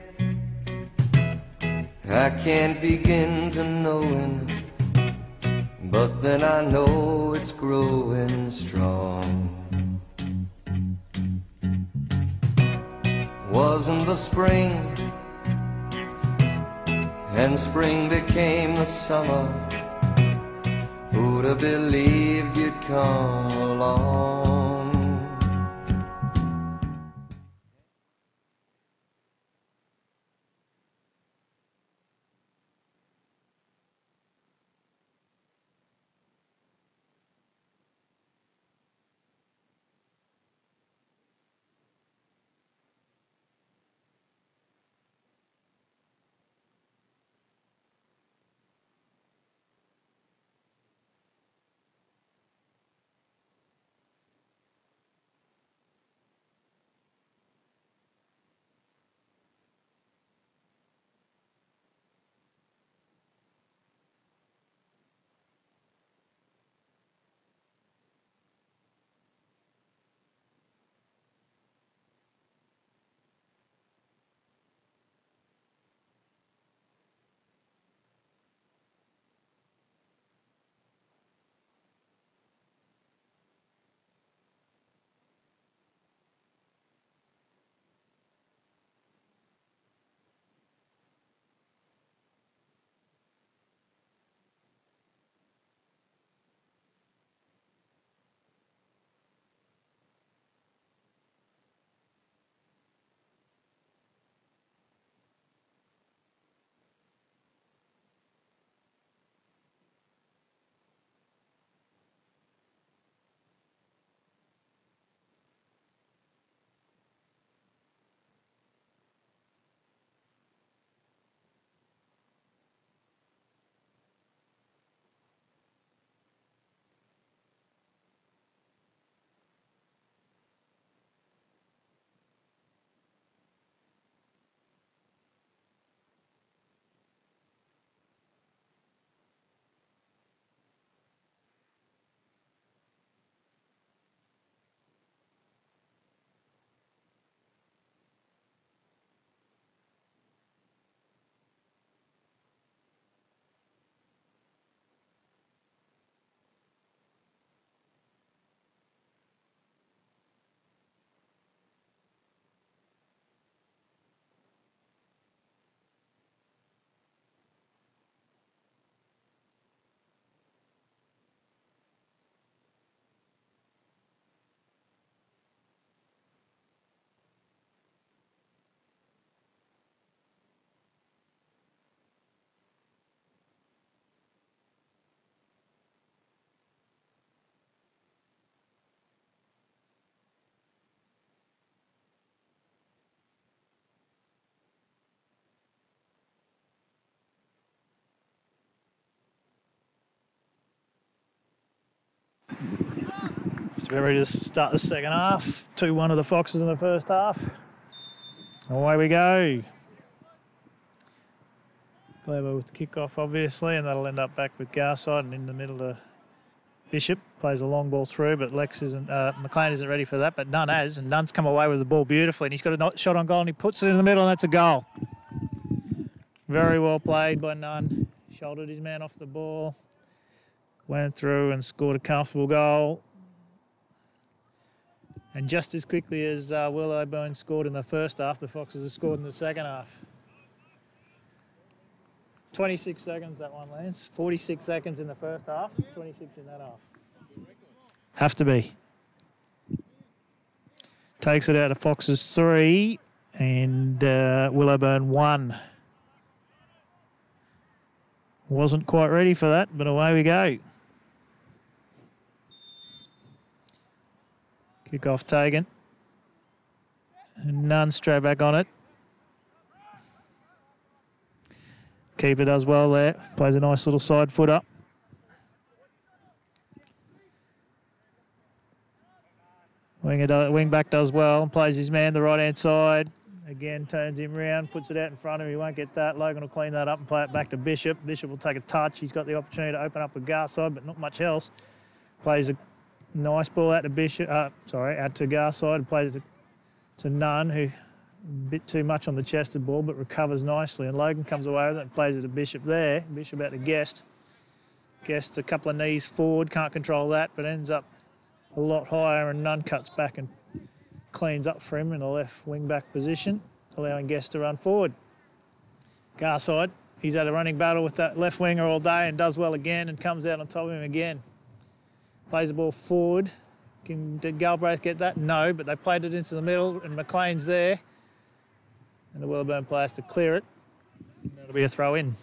I can't begin to knowing, but then I know it's growing strong. Wasn't the spring, and spring became the summer. Who'd have believed you'd come along? Just about ready to start the second half. 2-1 of the Foxes in the first half. Away we go. Clairvaux with the kick-off, obviously, and that'll end up back with Garside and in the middle to Bishop. Plays a long ball through, but McLean isn't ready for that, but Nunn has, and Nunn's come away with the ball beautifully, and he's got a shot on goal, and he puts it in the middle, and that's a goal. Very well played by Nunn. Shouldered his man off the ball, went through and scored a comfortable goal. And just as quickly as Willowburn scored in the first half, the Foxes have scored in the second half. 26 seconds that one, Lance. 46 seconds in the first half, 26 in that half. Have to be. Takes it out of Foxes 3 and Willowburn 1. Wasn't quite ready for that, but away we go. Kick off taken. And none straight back on it. Keeper does well there. Plays a nice little side footer. Wing back does well and plays his man the right-hand side. Again, turns him round, puts it out in front of him. He won't get that. Logan will clean that up and play it back to Bishop. Bishop will take a touch. He's got the opportunity to open up a Garside, but not much else. Plays a nice ball out to Bishop. Out to Garside and plays it to Nunn, who a bit too much on the chested ball, but recovers nicely. And Logan comes away with it and plays it to Bishop there. Bishop out to Guest. Guest a couple of knees forward, can't control that, but ends up a lot higher, and Nunn cuts back and cleans up for him in the left wing back position, allowing Guest to run forward. Garside, he's had a running battle with that left winger all day and does well again and comes out on top of him again. Plays the ball forward. Did Galbraith get that? No, but they played it into the middle and McLean's there. And the Willowburn player has to clear it. That'll be a throw in.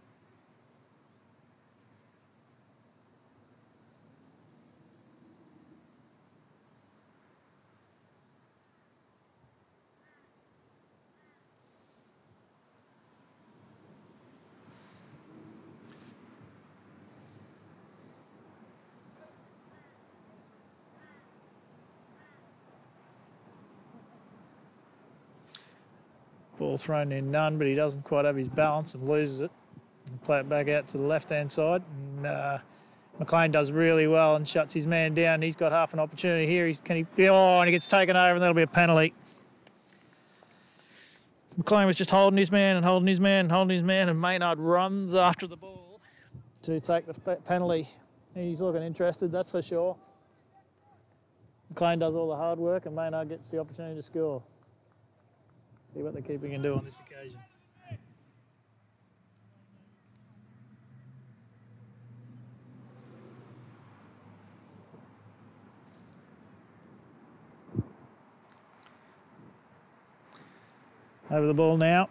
Ball thrown in Nunn, but he doesn't quite have his balance and loses it. And play it back out to the left-hand side. And McLean does really well and shuts his man down. He's got half an opportunity here. And he gets taken over, and that'll be a penalty. McLean was just holding his man and holding his man and holding his man, and Maynard runs after the ball to take the penalty. He's looking interested, that's for sure. McLean does all the hard work, and Maynard gets the opportunity to score. See what the keeper can do on this occasion. Over the ball now.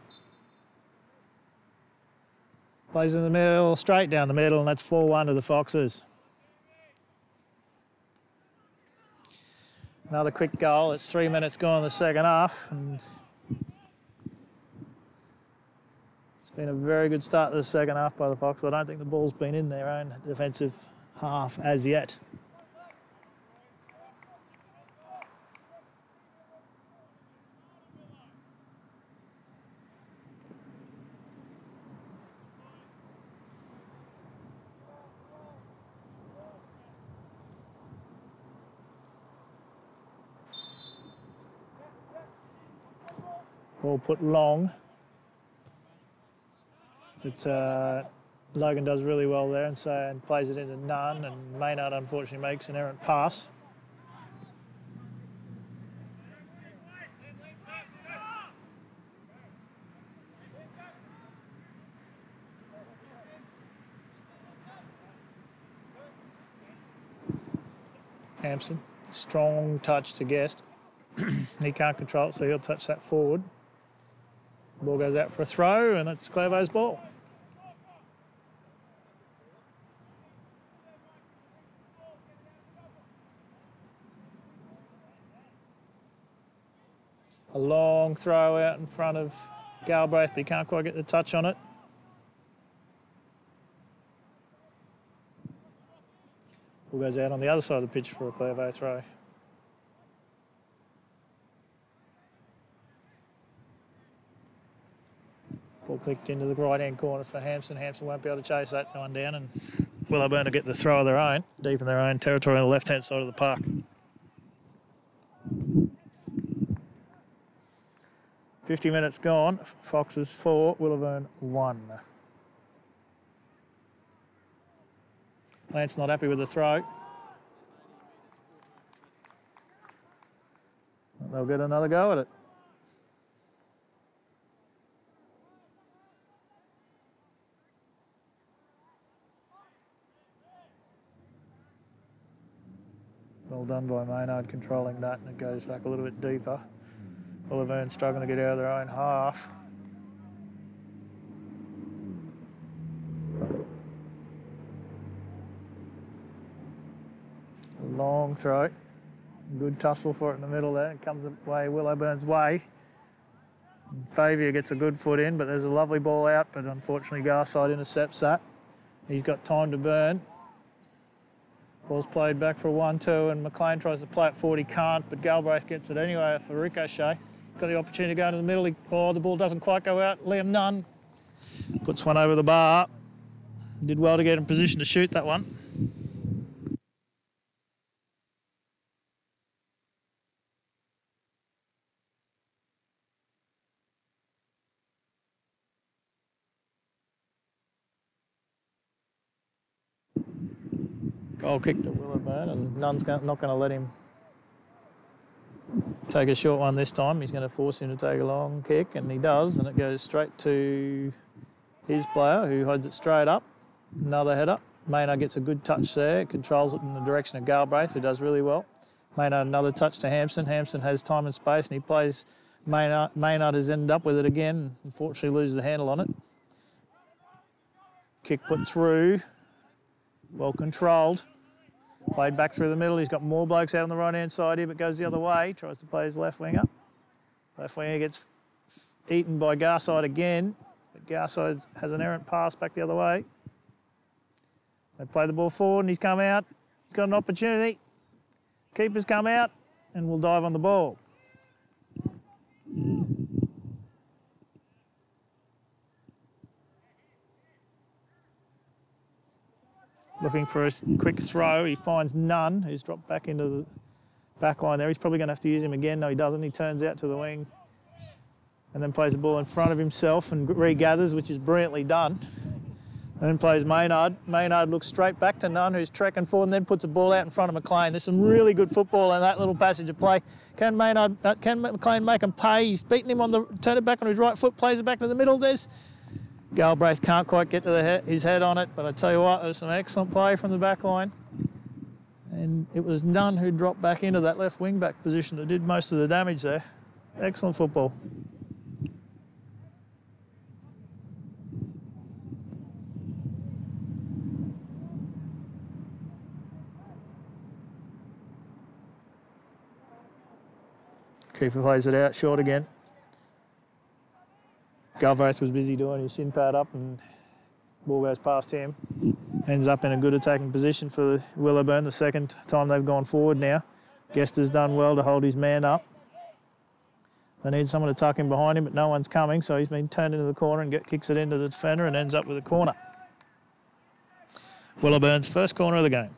Plays in the middle, straight down the middle, and that's 4-1 to the Foxes. Another quick goal. It's 3 minutes gone in the second half, and it's been a very good start to the second half by the Fox. I don't think the ball's been in their own defensive half as yet. Ball put long. But Logan does really well there and plays it into Nunn, and Maynard unfortunately makes an errant pass. Hampson, strong touch to Guest. He can't control it, so he'll touch that forward. Ball goes out for a throw, and it's Clairvaux's ball. A long throw out in front of Galbraith, but he can't quite get the touch on it. Ball goes out on the other side of the pitch for a Clairvaux throw. Ball kicked into the right-hand corner for Hampson. Hampson won't be able to chase that one down, and Willowburn will get the throw of their own, deep in their own territory on the left-hand side of the park. "50 minutes gone. Foxes 4, Willowburn 1. Lance not happy with the throw. They'll get another go at it. Well done by Maynard controlling that, and it goes back a little bit deeper. Willowburn struggling to get out of their own half. A long throw. Good tussle for it in the middle there. It comes away Willowburn's way. Fabia gets a good foot in, but there's a lovely ball out, but unfortunately Garside intercepts that. He's got time to burn. Ball's played back for a 1-2, and McLean tries to play it forward. He can't, but Galbraith gets it anyway for Ricochet. Got the opportunity to go into the middle. The ball doesn't quite go out. Liam Nunn puts one over the bar. Did well to get in position to shoot that one. Goal kick to Willowburn, and Nunn's not going to let him take a short one this time. He's going to force him to take a long kick, and he does, and it goes straight to his player, who holds it straight up. Another header. Maynard gets a good touch there, controls it in the direction of Galbraith, who does really well. Maynard another touch to Hampson. Hampson has time and space, and he plays Maynard. Maynard has ended up with it again. Unfortunately, loses the handle on it. Kick put through. Well controlled. Played back through the middle. He's got more blokes out on the right-hand side here, but goes the other way. Tries to play his left winger. Left winger gets eaten by Garside again, but Garside has an errant pass back the other way. They play the ball forward, and he's come out. He's got an opportunity. Keeper's come out, and will dive on the ball. Looking for a quick throw. He finds Nunn, who's dropped back into the back line there. He's probably going to have to use him again. No, he doesn't. He turns out to the wing and then plays the ball in front of himself and regathers, which is brilliantly done. And then plays Maynard. Maynard looks straight back to Nunn, who's trekking forward, and then puts a ball out in front of McLean. There's some really good football in that little passage of play. Can McLean make him pay? He's beaten him on the, turn it back on his right foot, plays it back to the middle. There's Galbraith can't quite get to his head on it, but I tell you what, there's some excellent play from the back line. And it was Nunn who dropped back into that left wing back position that did most of the damage there. Excellent football. Keeper plays it out, short again. Galbraith was busy doing his shin pad up, and ball goes past him. Ends up in a good attacking position for Willowburn, the second time they've gone forward now. Guest has done well to hold his man up. They need someone to tuck him behind him, but no one's coming, so he's been turned into the corner and kicks it into the defender and ends up with a corner. Willowburn's first corner of the game.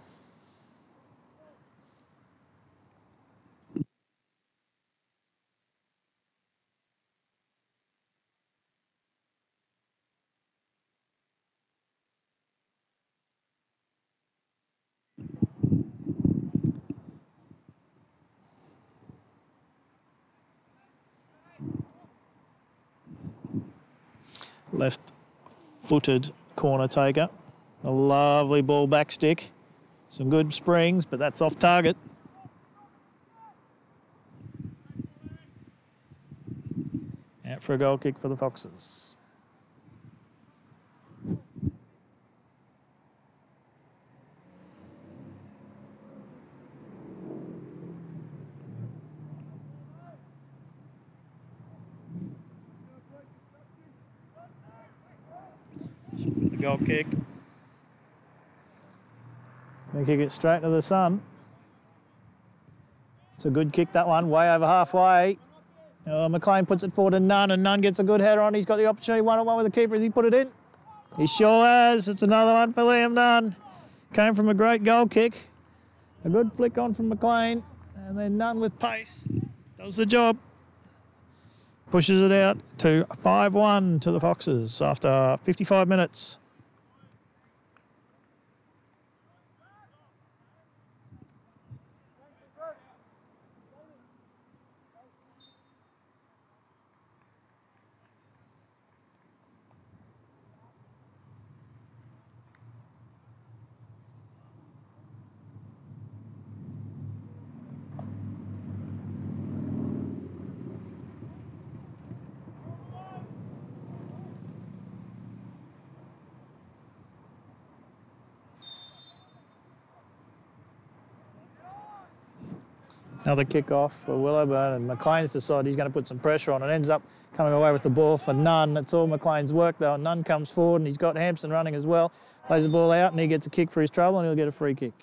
Left-footed corner taker. A lovely ball back stick. Some good springs, but that's off target. Out for a goal kick for the Foxes. The goal kick. They kick it straight to the sun. It's a good kick, that one, way over halfway. McLean puts it forward to Nunn, and Nunn gets a good header on. He's got the opportunity one-on-one with the keeper. Has he put it in? He sure has. It's another one for Liam Nunn. Came from a great goal kick. A good flick on from McLean, and then Nunn with pace. Does the job. Pushes it out to 5-1 to the Foxes after 55 minutes. Another kick-off for Willowburn, and McLean's decided he's going to put some pressure on. It ends up coming away with the ball for Nunn. It's all McLean's work, though. Nunn comes forward, and he's got Hampson running as well. Plays the ball out, and he gets a kick for his trouble, and he'll get a free kick.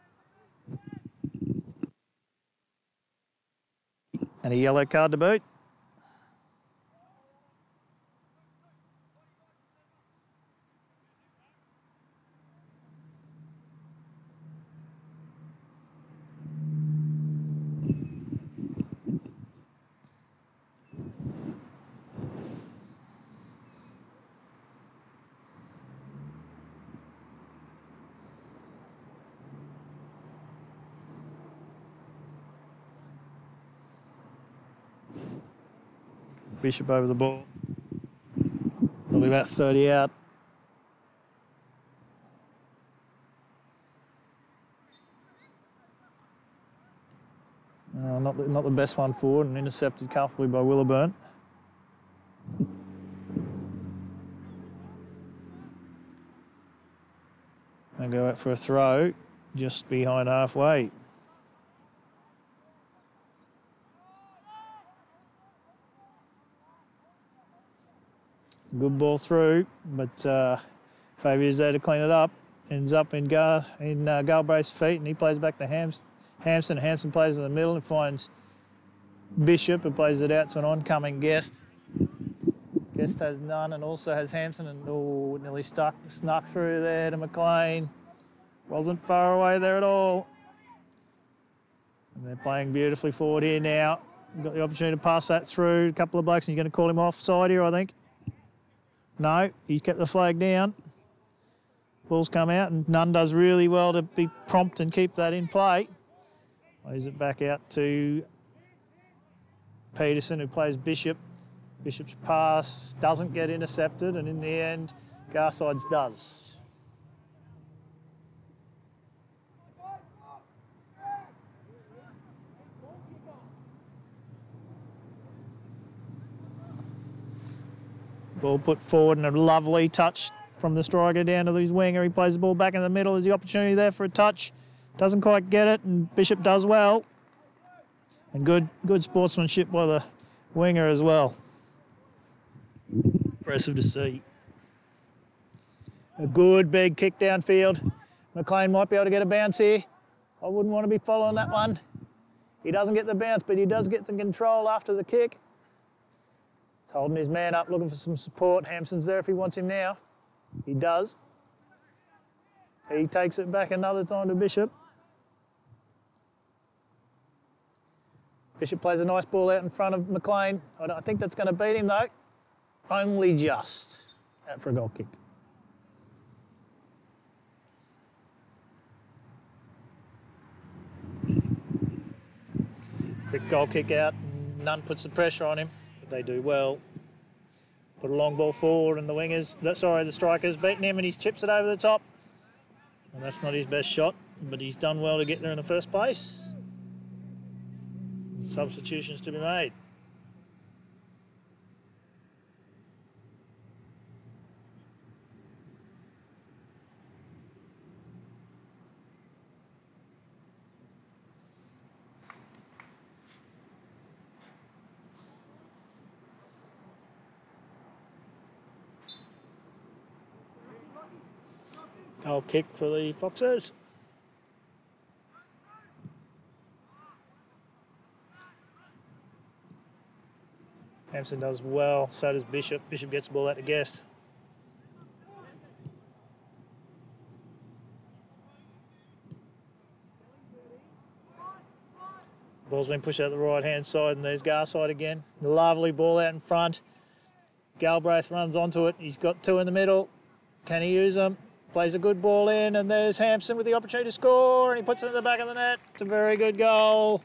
And a yellow card to boot. Bishop over the ball. Probably about 30 out. Not the best one forward, and intercepted comfortably by Willowburn. And go out for a throw just behind halfway. Good ball through, but Fabier's there to clean it up. Ends up in Galbraith's feet, and he plays back to Hampson. Hampson plays in the middle and finds Bishop, who plays it out to an oncoming Guest. Guest has Nunn and also has Hampson, and nearly snuck through there to McLean. Wasn't far away there at all. And they're playing beautifully forward here now. Got the opportunity to pass that through. A couple of blokes, and you're going to call him offside here, I think. No, he's kept the flag down. Ball's come out, and Nunn does really well to be prompt and keep that in play. Plays it back out to Peterson, who plays Bishop. Bishop's pass doesn't get intercepted, and in the end, Garside's does. Ball put forward and a lovely touch from the striker down to his winger. He plays the ball back in the middle. There's the opportunity there for a touch. Doesn't quite get it, and Bishop does well. And good sportsmanship by the winger as well. Impressive to see. A good big kick downfield. McLean might be able to get a bounce here. I wouldn't want to be following that one. He doesn't get the bounce, but he does get the control after the kick. He's holding his man up, looking for some support. Hampson's there if he wants him now. He does. He takes it back another time to Bishop. Bishop plays a nice ball out in front of McLean. I think that's going to beat him though. Only just. Out for a goal kick. Quick goal kick out. Nunn puts the pressure on him, but they do well. Put a long ball forward, and the striker's beaten him, and he chips it over the top. And that's not his best shot, but he's done well to get there in the first place. Substitutions to be made. Goal kick for the Foxes. Hampson does well, so does Bishop. Bishop gets the ball out to Guest. Ball's been pushed out the right-hand side, and there's Garside again. Lovely ball out in front. Galbraith runs onto it. He's got two in the middle. Can he use them? Plays a good ball in, and there's Hampson with the opportunity to score, and he puts it in the back of the net. It's a very good goal.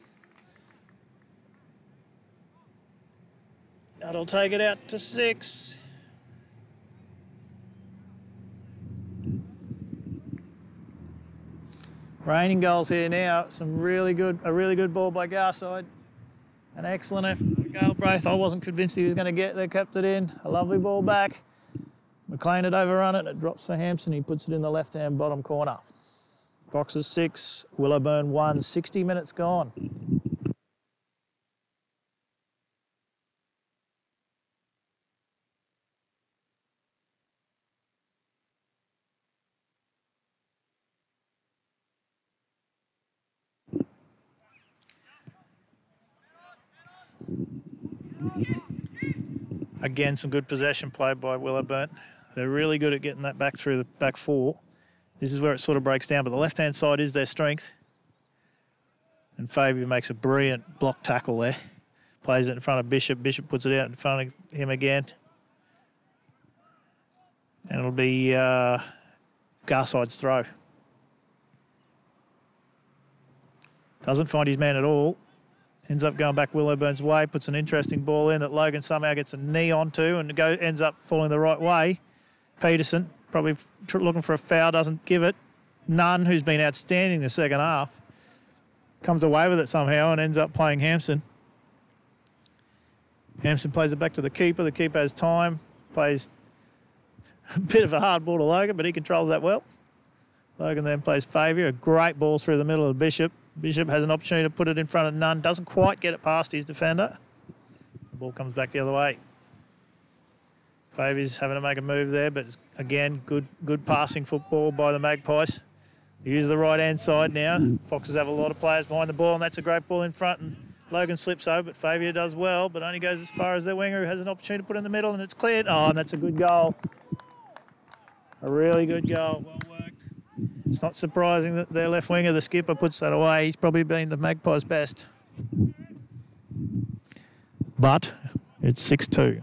That'll take it out to 6. Raining goals here now. A really good ball by Garside. An excellent effort by Galbraith. I wasn't convinced he was going to get there, kept it in. A lovely ball back. McLean had overrun it, and it drops for Hampson. He puts it in the left-hand bottom corner. Boxes 6, Willowburn 1, 60 minutes gone. Again, some good possession play by Willowburn. They're really good at getting that back through the back four. This is where it sort of breaks down, but the left-hand side is their strength. And Fabian makes a brilliant block tackle there. Plays it in front of Bishop. Bishop puts it out in front of him again. And it'll be Garside's throw. Doesn't find his man at all. Ends up going back Willowburn's way, puts an interesting ball in that Logan somehow gets a knee onto and ends up falling the right way. Peterson, probably looking for a foul, doesn't give it. Nunn, who's been outstanding the second half, comes away with it somehow and ends up playing Hampson. Hampson plays it back to the keeper. The keeper has time, plays a bit of a hard ball to Logan, but he controls that well. Logan then plays Favier, a great ball through the middle of Bishop. Bishop has an opportunity to put it in front of Nunn, doesn't quite get it past his defender. The ball comes back the other way. Favier's having to make a move there, but again, good passing football by the Magpies. They use the right-hand side now. Foxes have a lot of players behind the ball, and that's a great ball in front. And Logan slips over, but Favier does well, but only goes as far as their winger, who has an opportunity to put it in the middle, and it's cleared. Oh, and that's a good goal. A really good goal. Well worked. It's not surprising that their left winger, the skipper, puts that away. He's probably been the Magpies' best. But it's 6-2.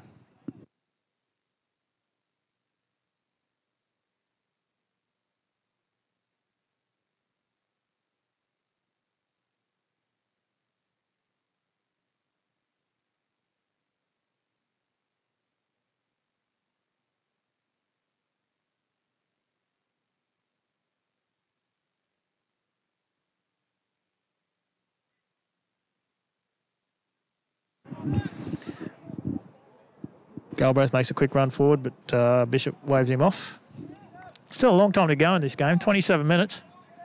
Galbraith makes a quick run forward, but Bishop waves him off. Still a long time to go in this game, 27 minutes.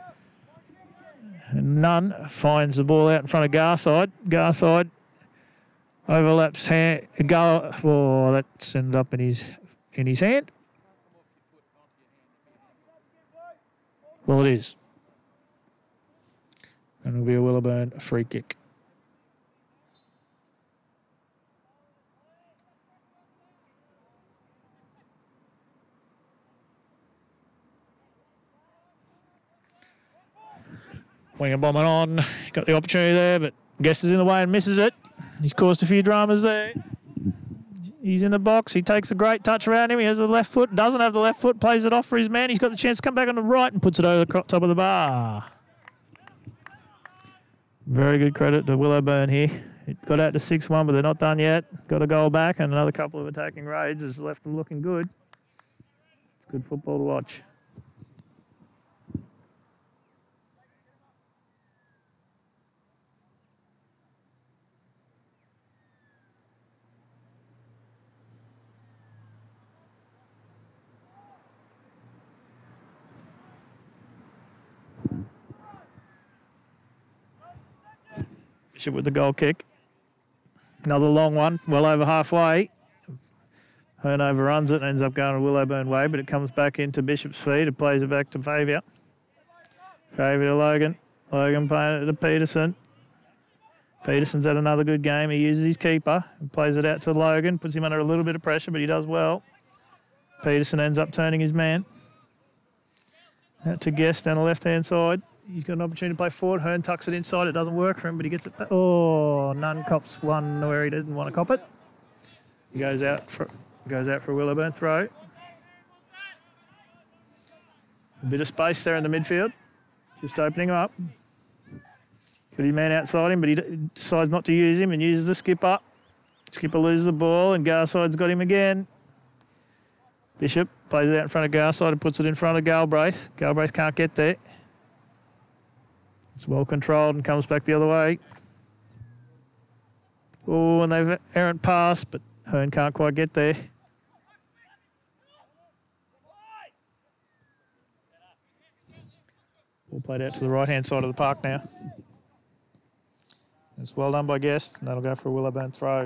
And Nunn finds the ball out in front of Garside. Garside overlaps hand. Oh, that's ended up in his hand. Well, it is. And it'll be a Willowburn free kick. Winger bombing on. Got the opportunity there, but Guest is in the way and misses it. He's caused a few dramas there. He's in the box. He takes a great touch around him. He has the left foot. Doesn't have the left foot. Plays it off for his man. He's got the chance to come back on the right and puts it over the top of the bar. Very good credit to Willowburn here. It got out to 6-1, but they're not done yet. Got a goal back, and another couple of attacking raids has left them looking good. It's good football to watch. Bishop with the goal kick. Another long one, well over halfway. Hearn overruns it and ends up going to Willowburn way, but it comes back into Bishop's feet. It plays it back to Favier. Favier to Logan. Logan playing it to Peterson. Peterson's had another good game. He uses his keeper and plays it out to Logan. Puts him under a little bit of pressure, but he does well. Peterson ends up turning his man. Out to Guest down the left-hand side. He's got an opportunity to play forward. Hearn tucks it inside. It doesn't work for him, but he gets it back. Oh, Nunn cops one where he doesn't want to cop it. He goes out for a Willowburn throw. A bit of space there in the midfield. Just opening him up. Got his man outside him, but he decides not to use him and uses the skipper. Skipper loses the ball, and Garside's got him again. Bishop plays it out in front of Garside and puts it in front of Galbraith. Galbraith can't get there. It's well controlled and comes back the other way. Oh, and they've errant pass, but Hearn can't quite get there. Ball played out to the right-hand side of the park now. It's well done by Guest, and that'll go for a Willowburn throw.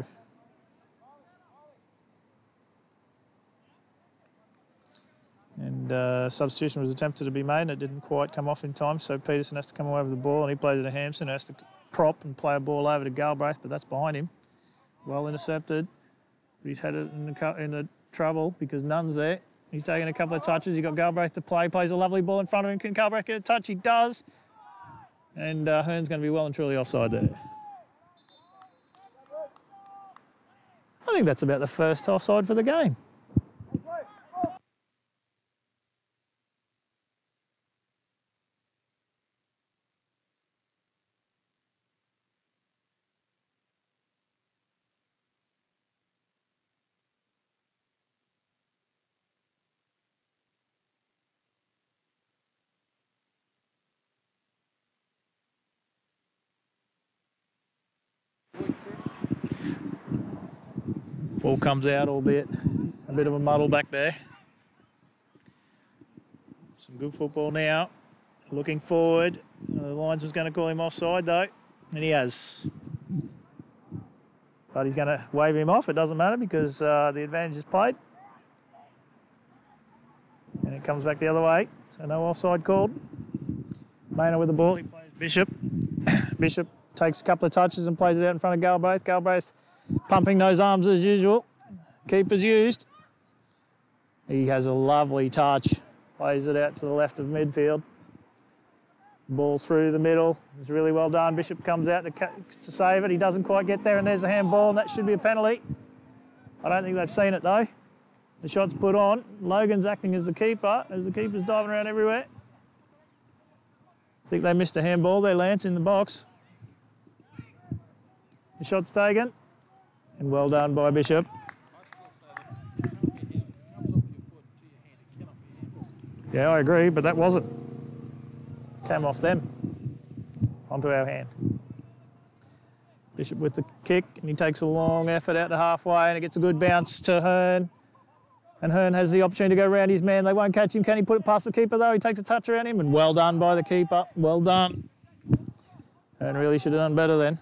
And substitution was attempted to be made, and it didn't quite come off in time, so Peterson has to come away with the ball, and he plays it to Hampson, has to prop and play a ball over to Galbraith, but that's behind him. Well intercepted, but he's had it in the trouble because Nunn's there. He's taking a couple of touches. He's got Galbraith to play, plays a lovely ball in front of him. Can Galbraith get a touch? He does. And Hearn's going to be well and truly offside there. I think that's about the first offside for the game. Ball comes out, albeit a bit of a muddle back there. Some good football now. Looking forward. The linesman's going to call him offside though, and he has. But he's going to wave him off. It doesn't matter because the advantage is played. And it comes back the other way, so no offside called. Maynard with the ball, he plays Bishop. Bishop takes a couple of touches and plays it out in front of Galbraith. Galbraith pumping those arms as usual. Keeper's used. He has a lovely touch. Plays it out to the left of midfield. Ball through the middle. It's really well done. Bishop comes out to save it. He doesn't quite get there, and there's a handball, and that should be a penalty. I don't think they've seen it though. The shot's put on. Logan's acting as the keeper, as the keeper's diving around everywhere. I think they missed a handball there, Lance, in the box. The shot's taken. And well done by Bishop. Yeah, I agree, but that wasn't. Came off them. Onto our hand. Bishop with the kick, and he takes a long effort out to halfway, and it gets a good bounce to Hearn. And Hearn has the opportunity to go around his man. They won't catch him. Can he put it past the keeper, though? He takes a touch around him, and well done by the keeper. Well done. Hearn really should have done better then.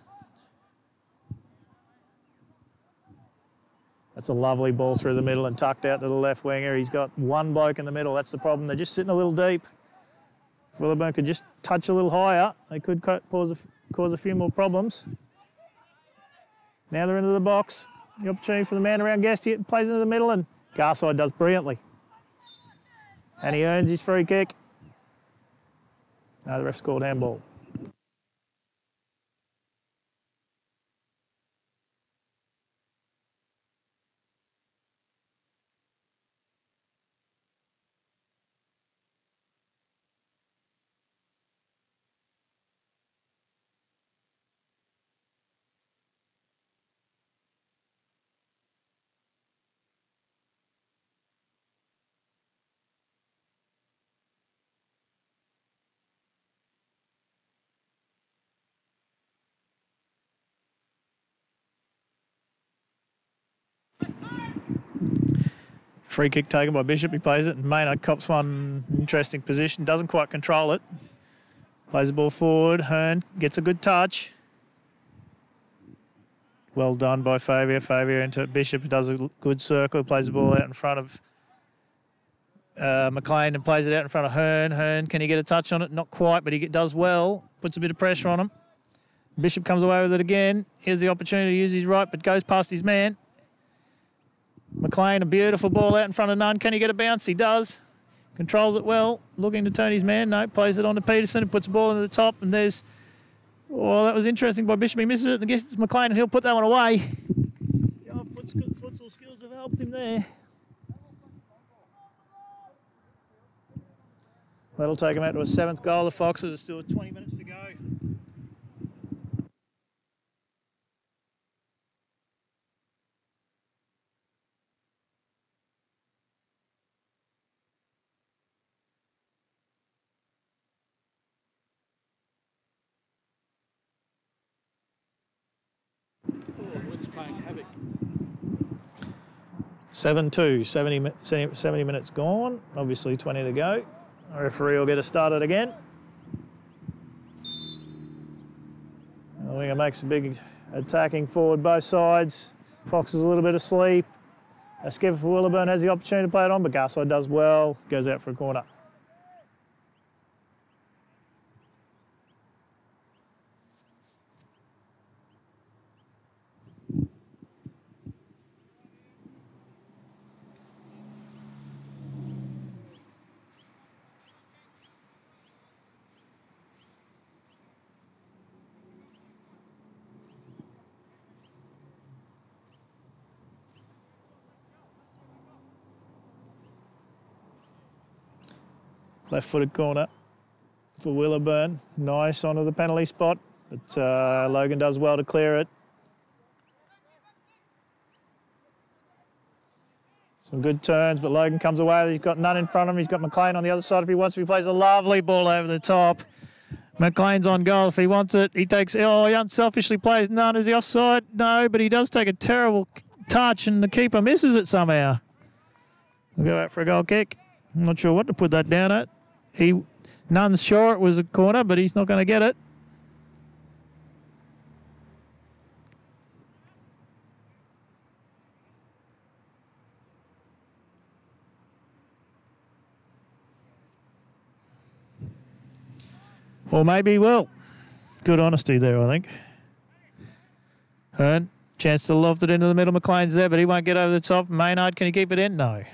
That's a lovely ball through the middle and tucked out to the left winger. He's got one bloke in the middle. That's the problem. They're just sitting a little deep. If Willowburn could just touch a little higher, they could cause a few more problems. Now they're into the box. The opportunity for the man around Guest here, plays into the middle, and Garside does brilliantly. And he earns his free kick. No, the ref scored handball. Free kick taken by Bishop. He plays it, and Maynard cops one interesting position. Doesn't quite control it. Plays the ball forward. Hearn gets a good touch. Well done by Fabio. Fabio into Bishop. Does a good circle. Plays the ball out in front of McLean and plays it out in front of Hearn. Hearn, can he get a touch on it? Not quite, but he does well. Puts a bit of pressure on him. Bishop comes away with it again. Here's the opportunity to use his right, but goes past his man. McLean, a beautiful ball out in front of Nunn. Can he get a bounce? He does. Controls it well. Looking to turn his man. No, plays it on to Peterson and puts the ball into the top. And there's... Oh, that was interesting by Bishop. He misses it. And I guess it's McLean, and he'll put that one away. The old futsal skills have helped him there. That'll take him out to a 7th goal. The Foxes are still 20 minutes to go. Playing havoc. 7-2, 70 minutes gone. Obviously 20 to go. The referee will get us started again. I think it makes a big attacking forward both sides. Fox is a little bit asleep. A skipper for Willowburn has the opportunity to play it on, but Garside does well, goes out for a corner. Left-footed corner for Willowburn. Nice onto the penalty spot, but Logan does well to clear it. Some good turns, but Logan comes away. He's got none in front of him. He's got McLean on the other side if he wants to. He plays a lovely ball over the top. McLean's on goal if he wants it. He takes, oh, he unselfishly plays none. Is he offside? No, but he does take a terrible touch and the keeper misses it somehow. We'll go out for a goal kick. I'm not sure what to put that down at. None's sure it was a corner, but he's not going to get it. Or maybe he will. Good honesty there, I think. Hearn, chance to loft it into the middle. McLean's there, but he won't get over the top. Maynard, can he keep it in? No.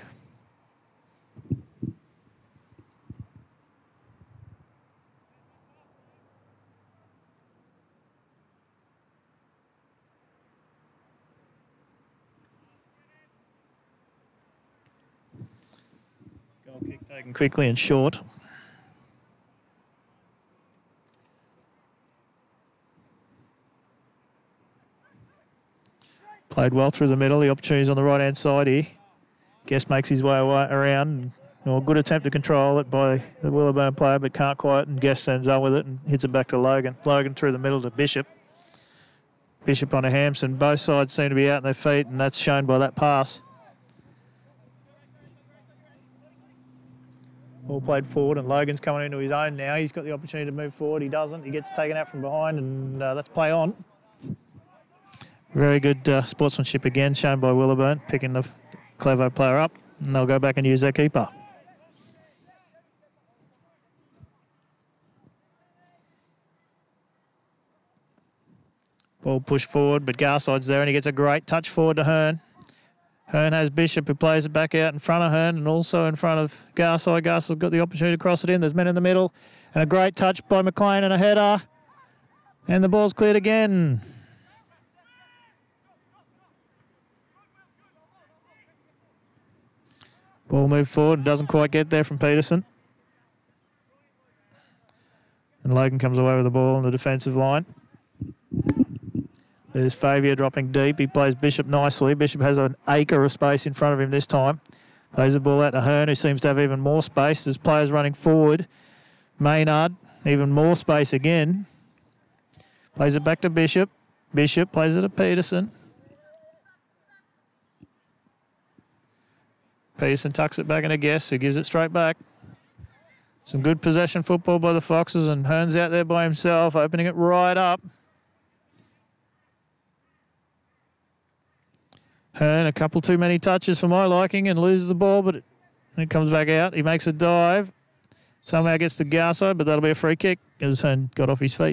Goal kick taken quickly and short. Played well through the middle. The opportunity's on the right-hand side here. Guest makes his way around. Well, good attempt to control it by the Willowburn player, but can't quite. And Guest ends up with it and hits it back to Logan. Logan through the middle to Bishop. Bishop on a Hampson. Both sides seem to be out on their feet, and that's shown by that pass. All played forward, and Logan's coming into his own now. He's got the opportunity to move forward. He doesn't. He gets taken out from behind, and that's play on. Very good sportsmanship again, shown by Willowburn, picking the Clairvaux player up, and they'll go back and use their keeper. Ball pushed forward, but Garside's there, and he gets a great touch forward to Hearn. Hearn has Bishop, who plays it back out in front of Hearn and also in front of Garside. Garside's got the opportunity to cross it in. There's men in the middle, and a great touch by McLean and a header, and the ball's cleared again. Ball moved forward and doesn't quite get there from Peterson. And Logan comes away with the ball on the defensive line. There's Favier dropping deep. He plays Bishop nicely. Bishop has an acre of space in front of him this time. Plays the ball out to Hearn, who seems to have even more space. There's players running forward. Maynard, even more space again. Plays it back to Bishop. Bishop plays it to Peterson. Peterson tucks it back into Guest, who gives it straight back. Some good possession football by the Foxes, and Hearn's out there by himself, opening it right up. Hearn, a couple too many touches for my liking, and loses the ball, but it comes back out. He makes a dive. Somehow gets to Garside, but that'll be a free kick as Hearn got off his feet.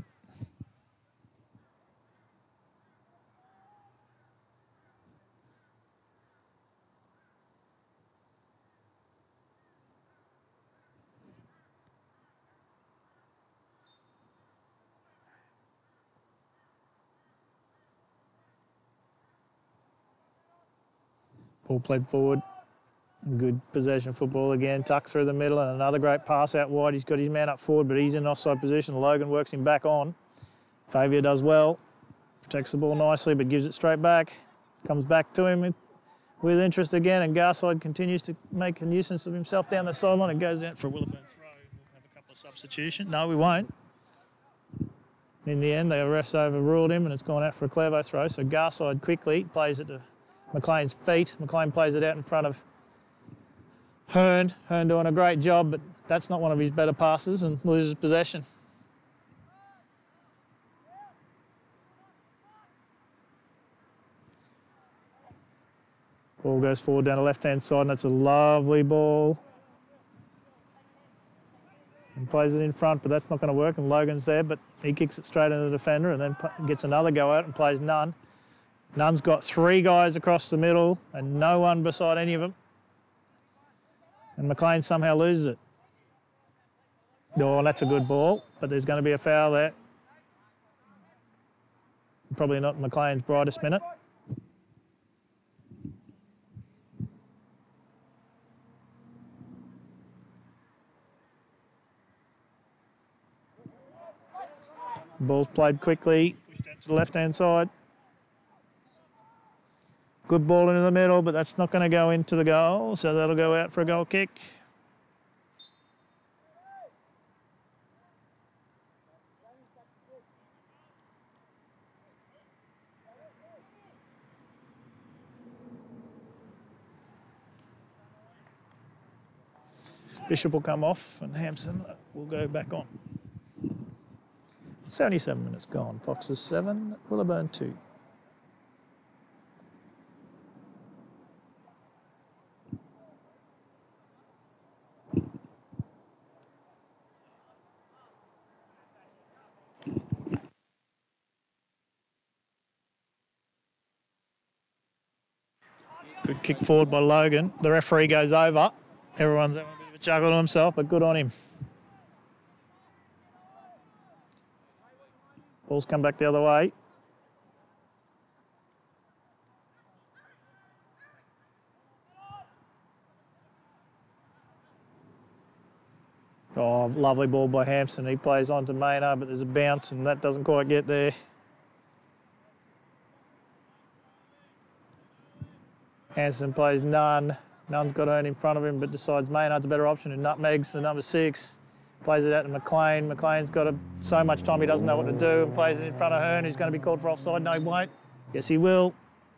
Ball played forward. Good possession football again. Tuck through the middle and another great pass out wide. He's got his man up forward, but he's in offside position. Logan works him back on. Favier does well. Protects the ball nicely, but gives it straight back. Comes back to him with interest again, and Garside continues to make a nuisance of himself down the sideline and goes out for a Willowburn throw. We'll have a couple of substitutions. No, we won't. In the end, the refs overruled him, and it's gone out for a Clairvaux throw. So Garside quickly plays it to McLean's feet. McLean plays it out in front of Hearn. Hearn doing a great job, but that's not one of his better passes and loses possession. Ball goes forward down the left-hand side, and it's a lovely ball. And plays it in front, but that's not going to work, and Logan's there, but he kicks it straight into the defender and then gets another go out and plays none. Nunn's got 3 guys across the middle and no one beside any of them. And McLean somehow loses it. Oh, that's a good ball, but there's going to be a foul there. Probably not McLean's brightest minute. Ball's played quickly, pushed out to the left-hand side. Good ball into the middle, but that's not going to go into the goal, so that'll go out for a goal kick. Bishop will come off and Hampson will go back on. 77 minutes gone. Foxes 7, Willowburn 2. Good kick forward by Logan. The referee goes over. Everyone's having a bit of a chuckle to himself, but good on him. Ball's come back the other way. Oh, lovely ball by Hampson. He plays on to Maynard, but there's a bounce and that doesn't quite get there. Hampson plays none. None's got Earn in front of him, but decides Maynard's a better option and nutmegs the number 6. Plays it out to McLean. McLean's got so much time he doesn't know what to do and plays it in front of Hearn, who's going to be called for offside. No, he won't. Yes, he will.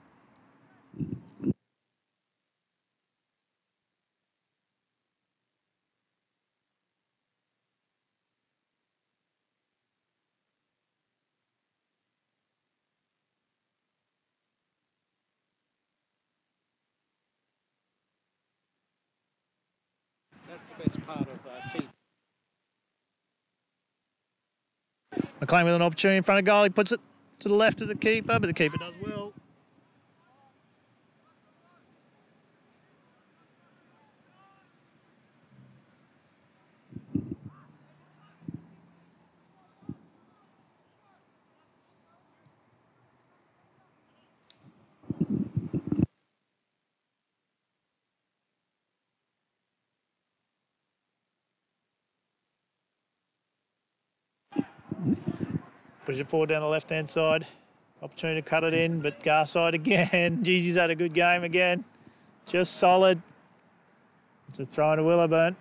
That's the best part of T. McLean with an opportunity in front of goal. He puts it to the left of the keeper, but the keeper does well. Push it forward down the left-hand side. Opportunity to cut it in, but Garside again. Geez, he's had a good game again. Just solid. It's a throw into Willowburn.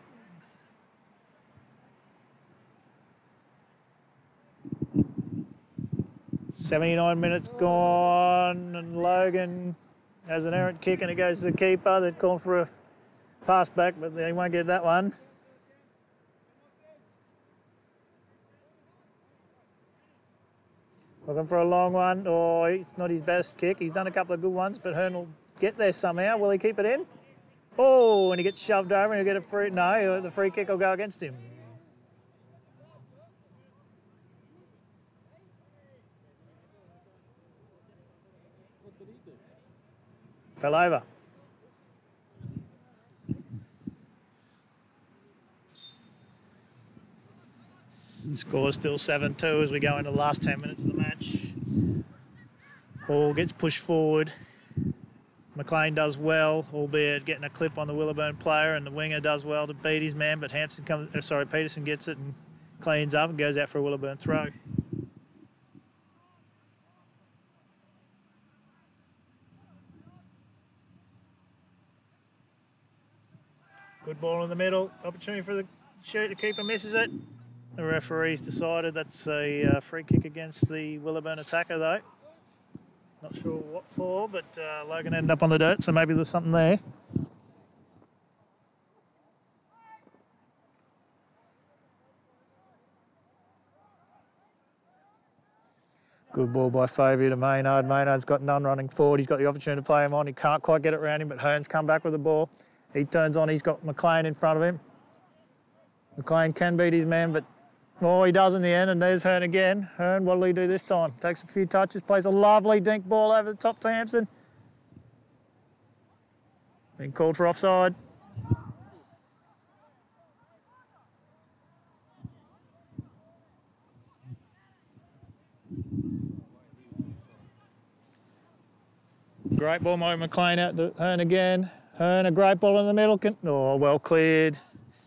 .79 minutes gone, and Logan has an errant kick and it goes to the keeper. They've called for a pass back, but they won't get that one. Looking for a long one. Oh, it's not his best kick. He's done a couple of good ones, but Hearn will get there somehow. Will he keep it in? Oh, and he gets shoved over and he'll get a free... No, the free kick will go against him. What did he do? Fell over. Score still 7-2 as we go into the last 10 minutes of the match. Ball gets pushed forward. McLean does well, albeit getting a clip on the Willowburn player, and the winger does well to beat his man, but Peterson gets it and cleans up and goes out for a Willowburn throw. Good ball in the middle. Opportunity for the shoot. The keeper misses it. The referee's decided that's a free kick against the Willowburn attacker, though. Not sure what for, but Logan ended up on the dirt, so maybe there's something there. Good ball by Favier to Maynard. Maynard's got none running forward. He's got the opportunity to play him on. He can't quite get it around him, but Hearn's come back with the ball. He turns on. He's got McLean in front of him. McLean can beat his man, but oh, he does in the end, and there's Hearn again. Hearn, what'll he do this time? Takes a few touches, plays a lovely dink ball over the top to Hampson. Been called for offside. Great ball by McLean out to Hearn again. Hearn, a great ball in the middle. Oh, well cleared.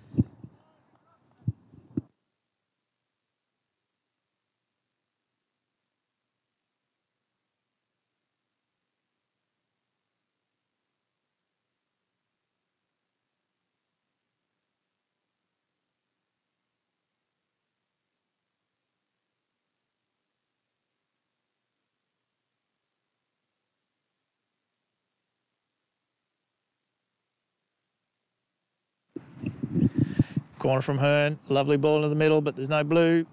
Corner from Hearn, lovely ball in the middle, but there's no blue.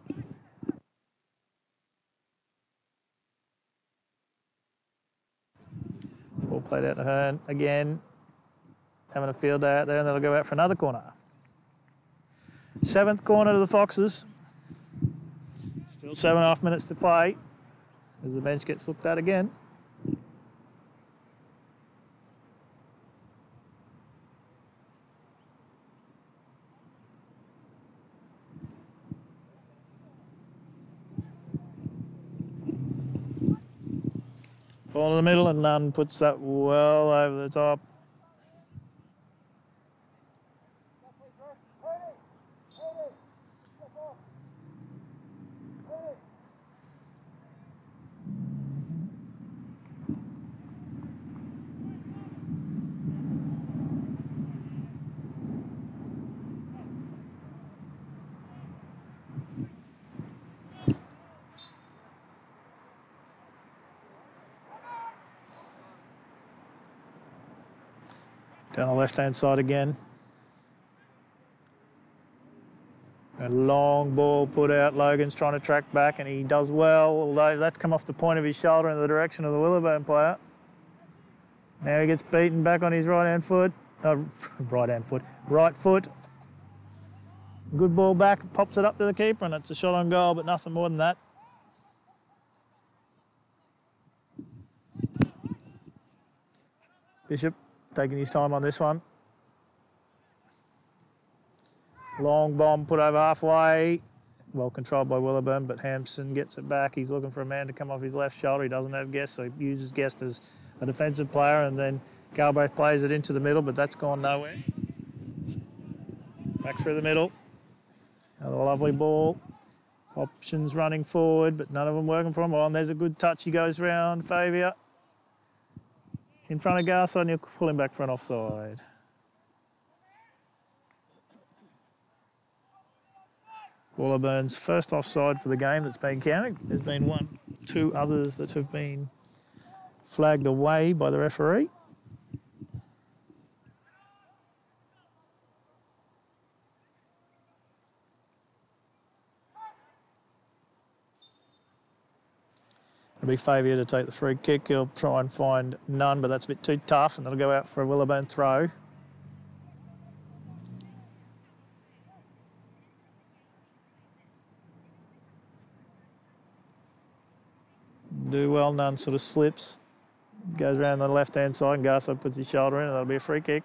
Ball played out to Hearn again, having a field day out there, and they'll go out for another corner. 7th corner to the Foxes. Still 7.5 minutes to play as the bench gets looked at again. Ball in the middle, and Nunn puts that well over the top. Down the left-hand side again. A long ball put out. Logan's trying to track back, and he does well, although that's come off the point of his shoulder in the direction of the Willowburn player. Now he gets beaten back on his right foot. Right foot. Good ball back, pops it up to the keeper, and it's a shot on goal, but nothing more than that. Bishop taking his time on this one. Long bomb put over halfway. Well controlled by Willowburn, but Hampson gets it back. He's looking for a man to come off his left shoulder. He doesn't have Guest, so he uses Guest as a defensive player, and then Galbraith plays it into the middle, but that's gone nowhere. Back through the middle. Another lovely ball. Options running forward, but none of them working for him. Oh, and there's a good touch. He goes round Favier. In front of Garson, and you'll pull him back for an offside. Willowburn's first offside for the game that's been counted. There's been 2 others that have been flagged away by the referee. It'll be Favier to take the free kick. He'll try and find none, but that's a bit too tough, and that'll go out for a Willowburn throw. Do well, none sort of slips. Goes around the left-hand side, and Garso puts his shoulder in, and that'll be a free kick.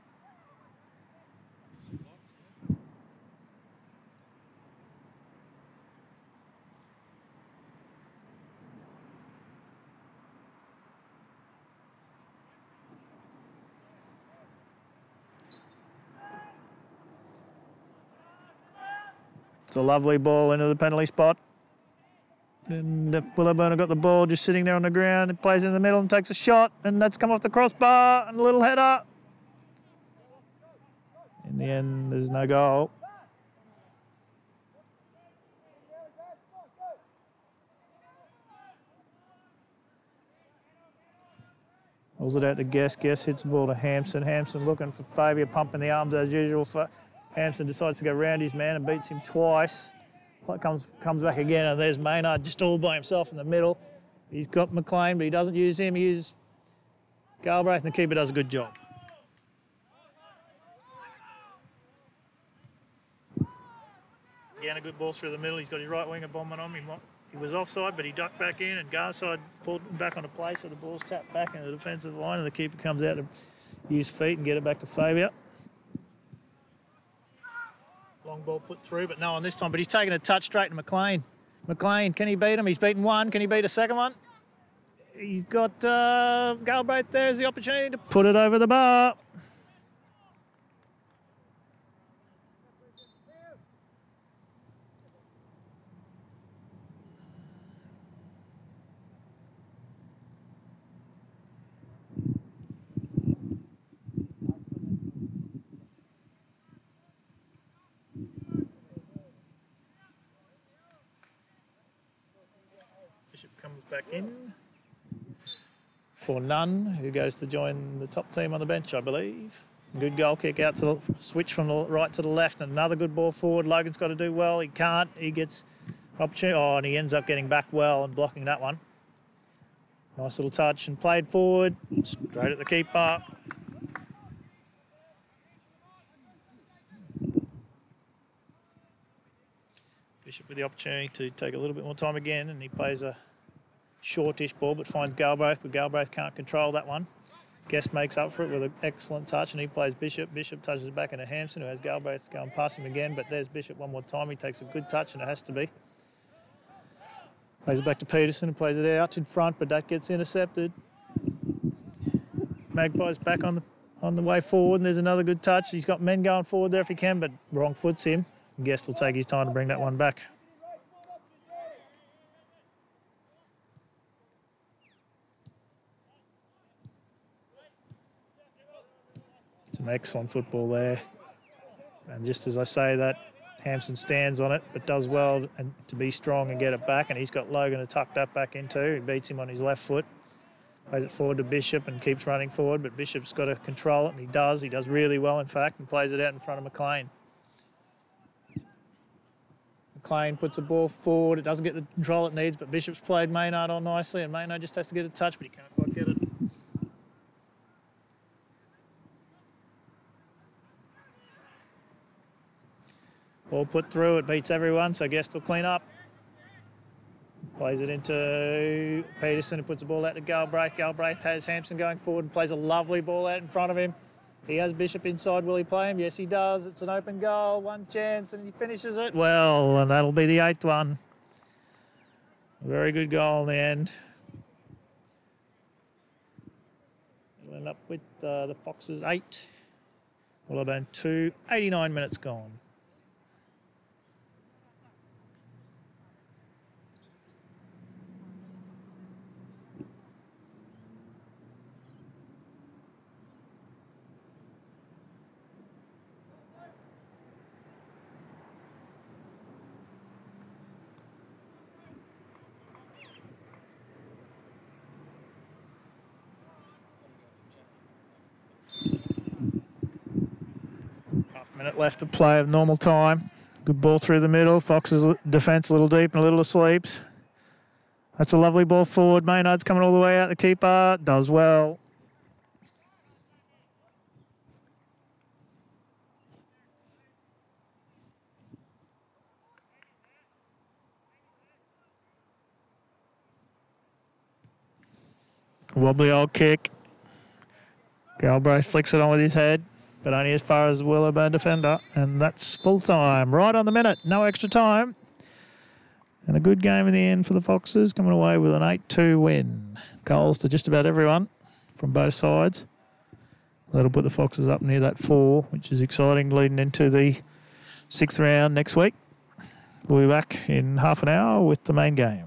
It's a lovely ball into the penalty spot. And Willowburn have got the ball just sitting there on the ground. It plays in the middle and takes a shot, and that's come off the crossbar, and a little header. In the end, there's no goal. Pulls it out to Guest. Guest hits the ball to Hampson. Hampson looking for Favier, pumping the arms as usual. Hampson decides to go round his man and beats him twice. comes back again, and there's Maynard just all by himself in the middle. He's got McLean, but he doesn't use him. He uses Galbraith, and the keeper does a good job. Again, a good ball through the middle. He's got his right winger bombing on him. He was offside, but he ducked back in, and Garside pulled him back onto play, so the ball's tapped back into the defensive line, and the keeper comes out to use feet and get it back to Fabian. Long ball put through, but no one this time. But he's taking a touch straight to McLean. McLean, can he beat him? He's beaten one. Can he beat a second one? He's got Galbraith. There's the opportunity to put it over the bar. Bishop comes back in for Nunn, who goes to join the top team on the bench, I believe. Good goal kick out to the switch from the right to the left, and another good ball forward. Logan's got to do well. He can't. He gets opportunity. Oh, and he ends up getting back well and blocking that one. Nice little touch and played forward, straight at the keeper. Bishop with the opportunity to take a little bit more time again, and he plays a shortish ball but finds Galbraith, but Galbraith can't control that one. Guest makes up for it with an excellent touch, and he plays Bishop. Bishop touches it back into Hampson, who has Galbraith going past him again, but there's Bishop one more time. He takes a good touch, and it has to be. Plays it back to Peterson and plays it out in front, but that gets intercepted. Magpie's back on the way forward, and there's another good touch. He's got men going forward there if he can, but wrong foots him. Guest will take his time to bring that one back. Some excellent football there. And just as I say that, Hampson stands on it, but does well and to be strong and get it back. And he's got Logan to tuck that back into. He beats him on his left foot. Plays it forward to Bishop and keeps running forward, but Bishop's got to control it, and he does. He does really well, in fact, and plays it out in front of McLean. McLean puts the ball forward. It doesn't get the control it needs, but Bishop's played Maynard on nicely, and Maynard just has to get a touch, but he can't quite get it. Ball put through, it beats everyone, so Guest will clean up. Plays it into Peterson, who puts the ball out to Galbraith. Galbraith has Hampson going forward and plays a lovely ball out in front of him. He has Bishop inside. Will he play him? Yes, he does. It's an open goal, one chance, and he finishes it well, and that'll be the 8th one. A very good goal in the end. We'll end up with the Foxes 8. Willowburn 2, 89 minutes gone. Minute left to play of normal time. Good ball through the middle. Fox's defence a little deep and a little asleep. That's a lovely ball forward. Maynard's coming all the way out. The keeper does well. Wobbly old kick. Galbraith flicks it on with his head, but only as far as the Willowburn defender, and that's full time. Right on the minute, no extra time. And a good game in the end for the Foxes, coming away with an 8-2 win. Goals to just about everyone from both sides. That'll put the Foxes up near that 4, which is exciting, leading into the 6th round next week. We'll be back in half an hour with the main game.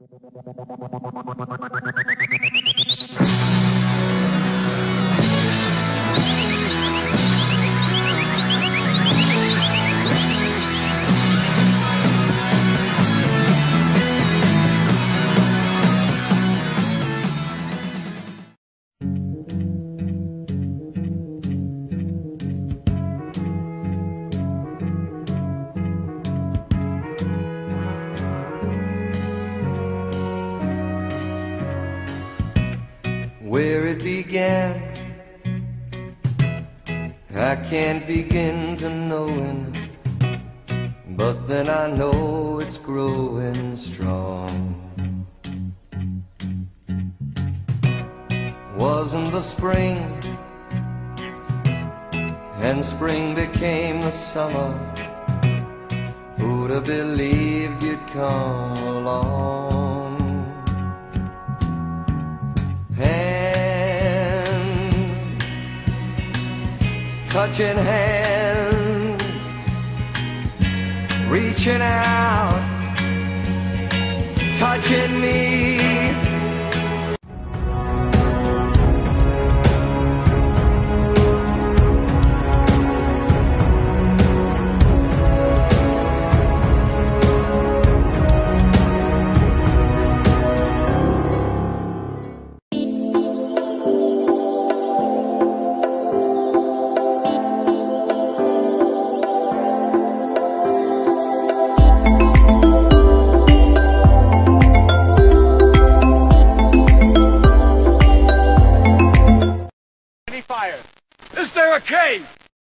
Where it began, I can't begin to knowing, but then I know it's growing strong. Wasn't the spring, and spring became the summer. Who'd have believed you'd come along? Hand, touching hands, reaching out, touching me. Is there a cave?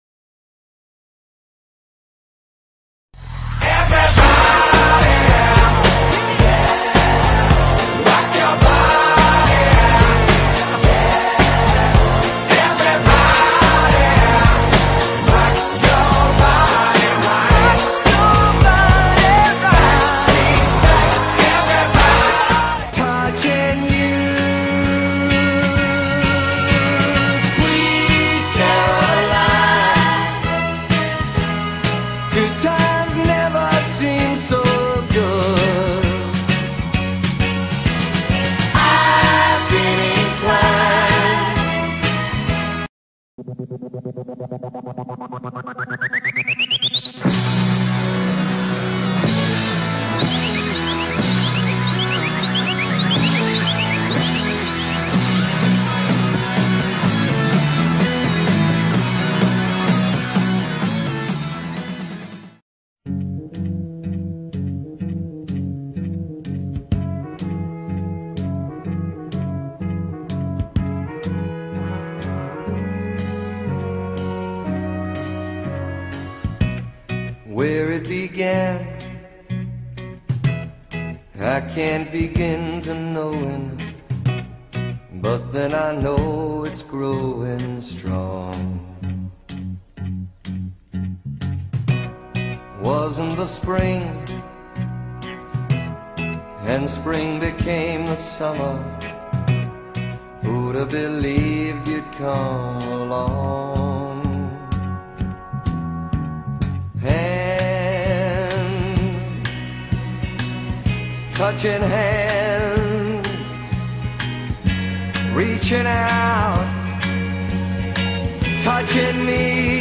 Where it began, I can't begin to knowing, but then I know it's growing strong. Wasn't the spring, and spring became the summer. Who'd have believed you'd come along? Hand, touching hands, reaching out, touching me.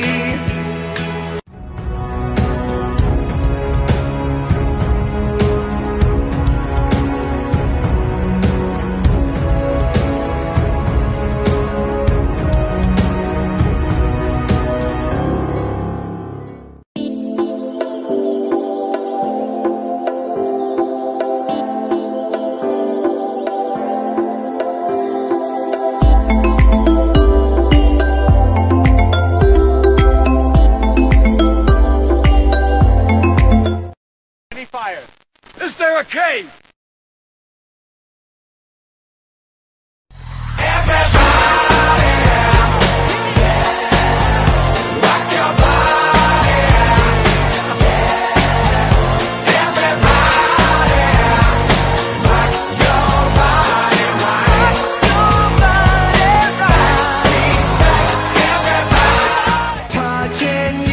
Is there a cave?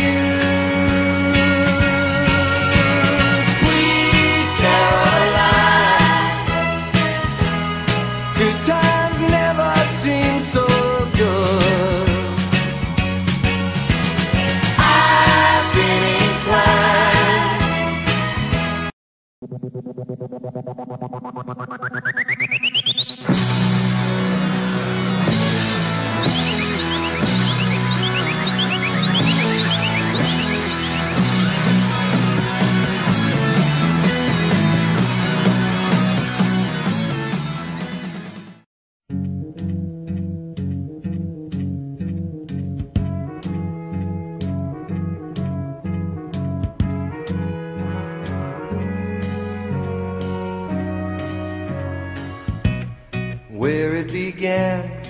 Sweet Caroline. Where it began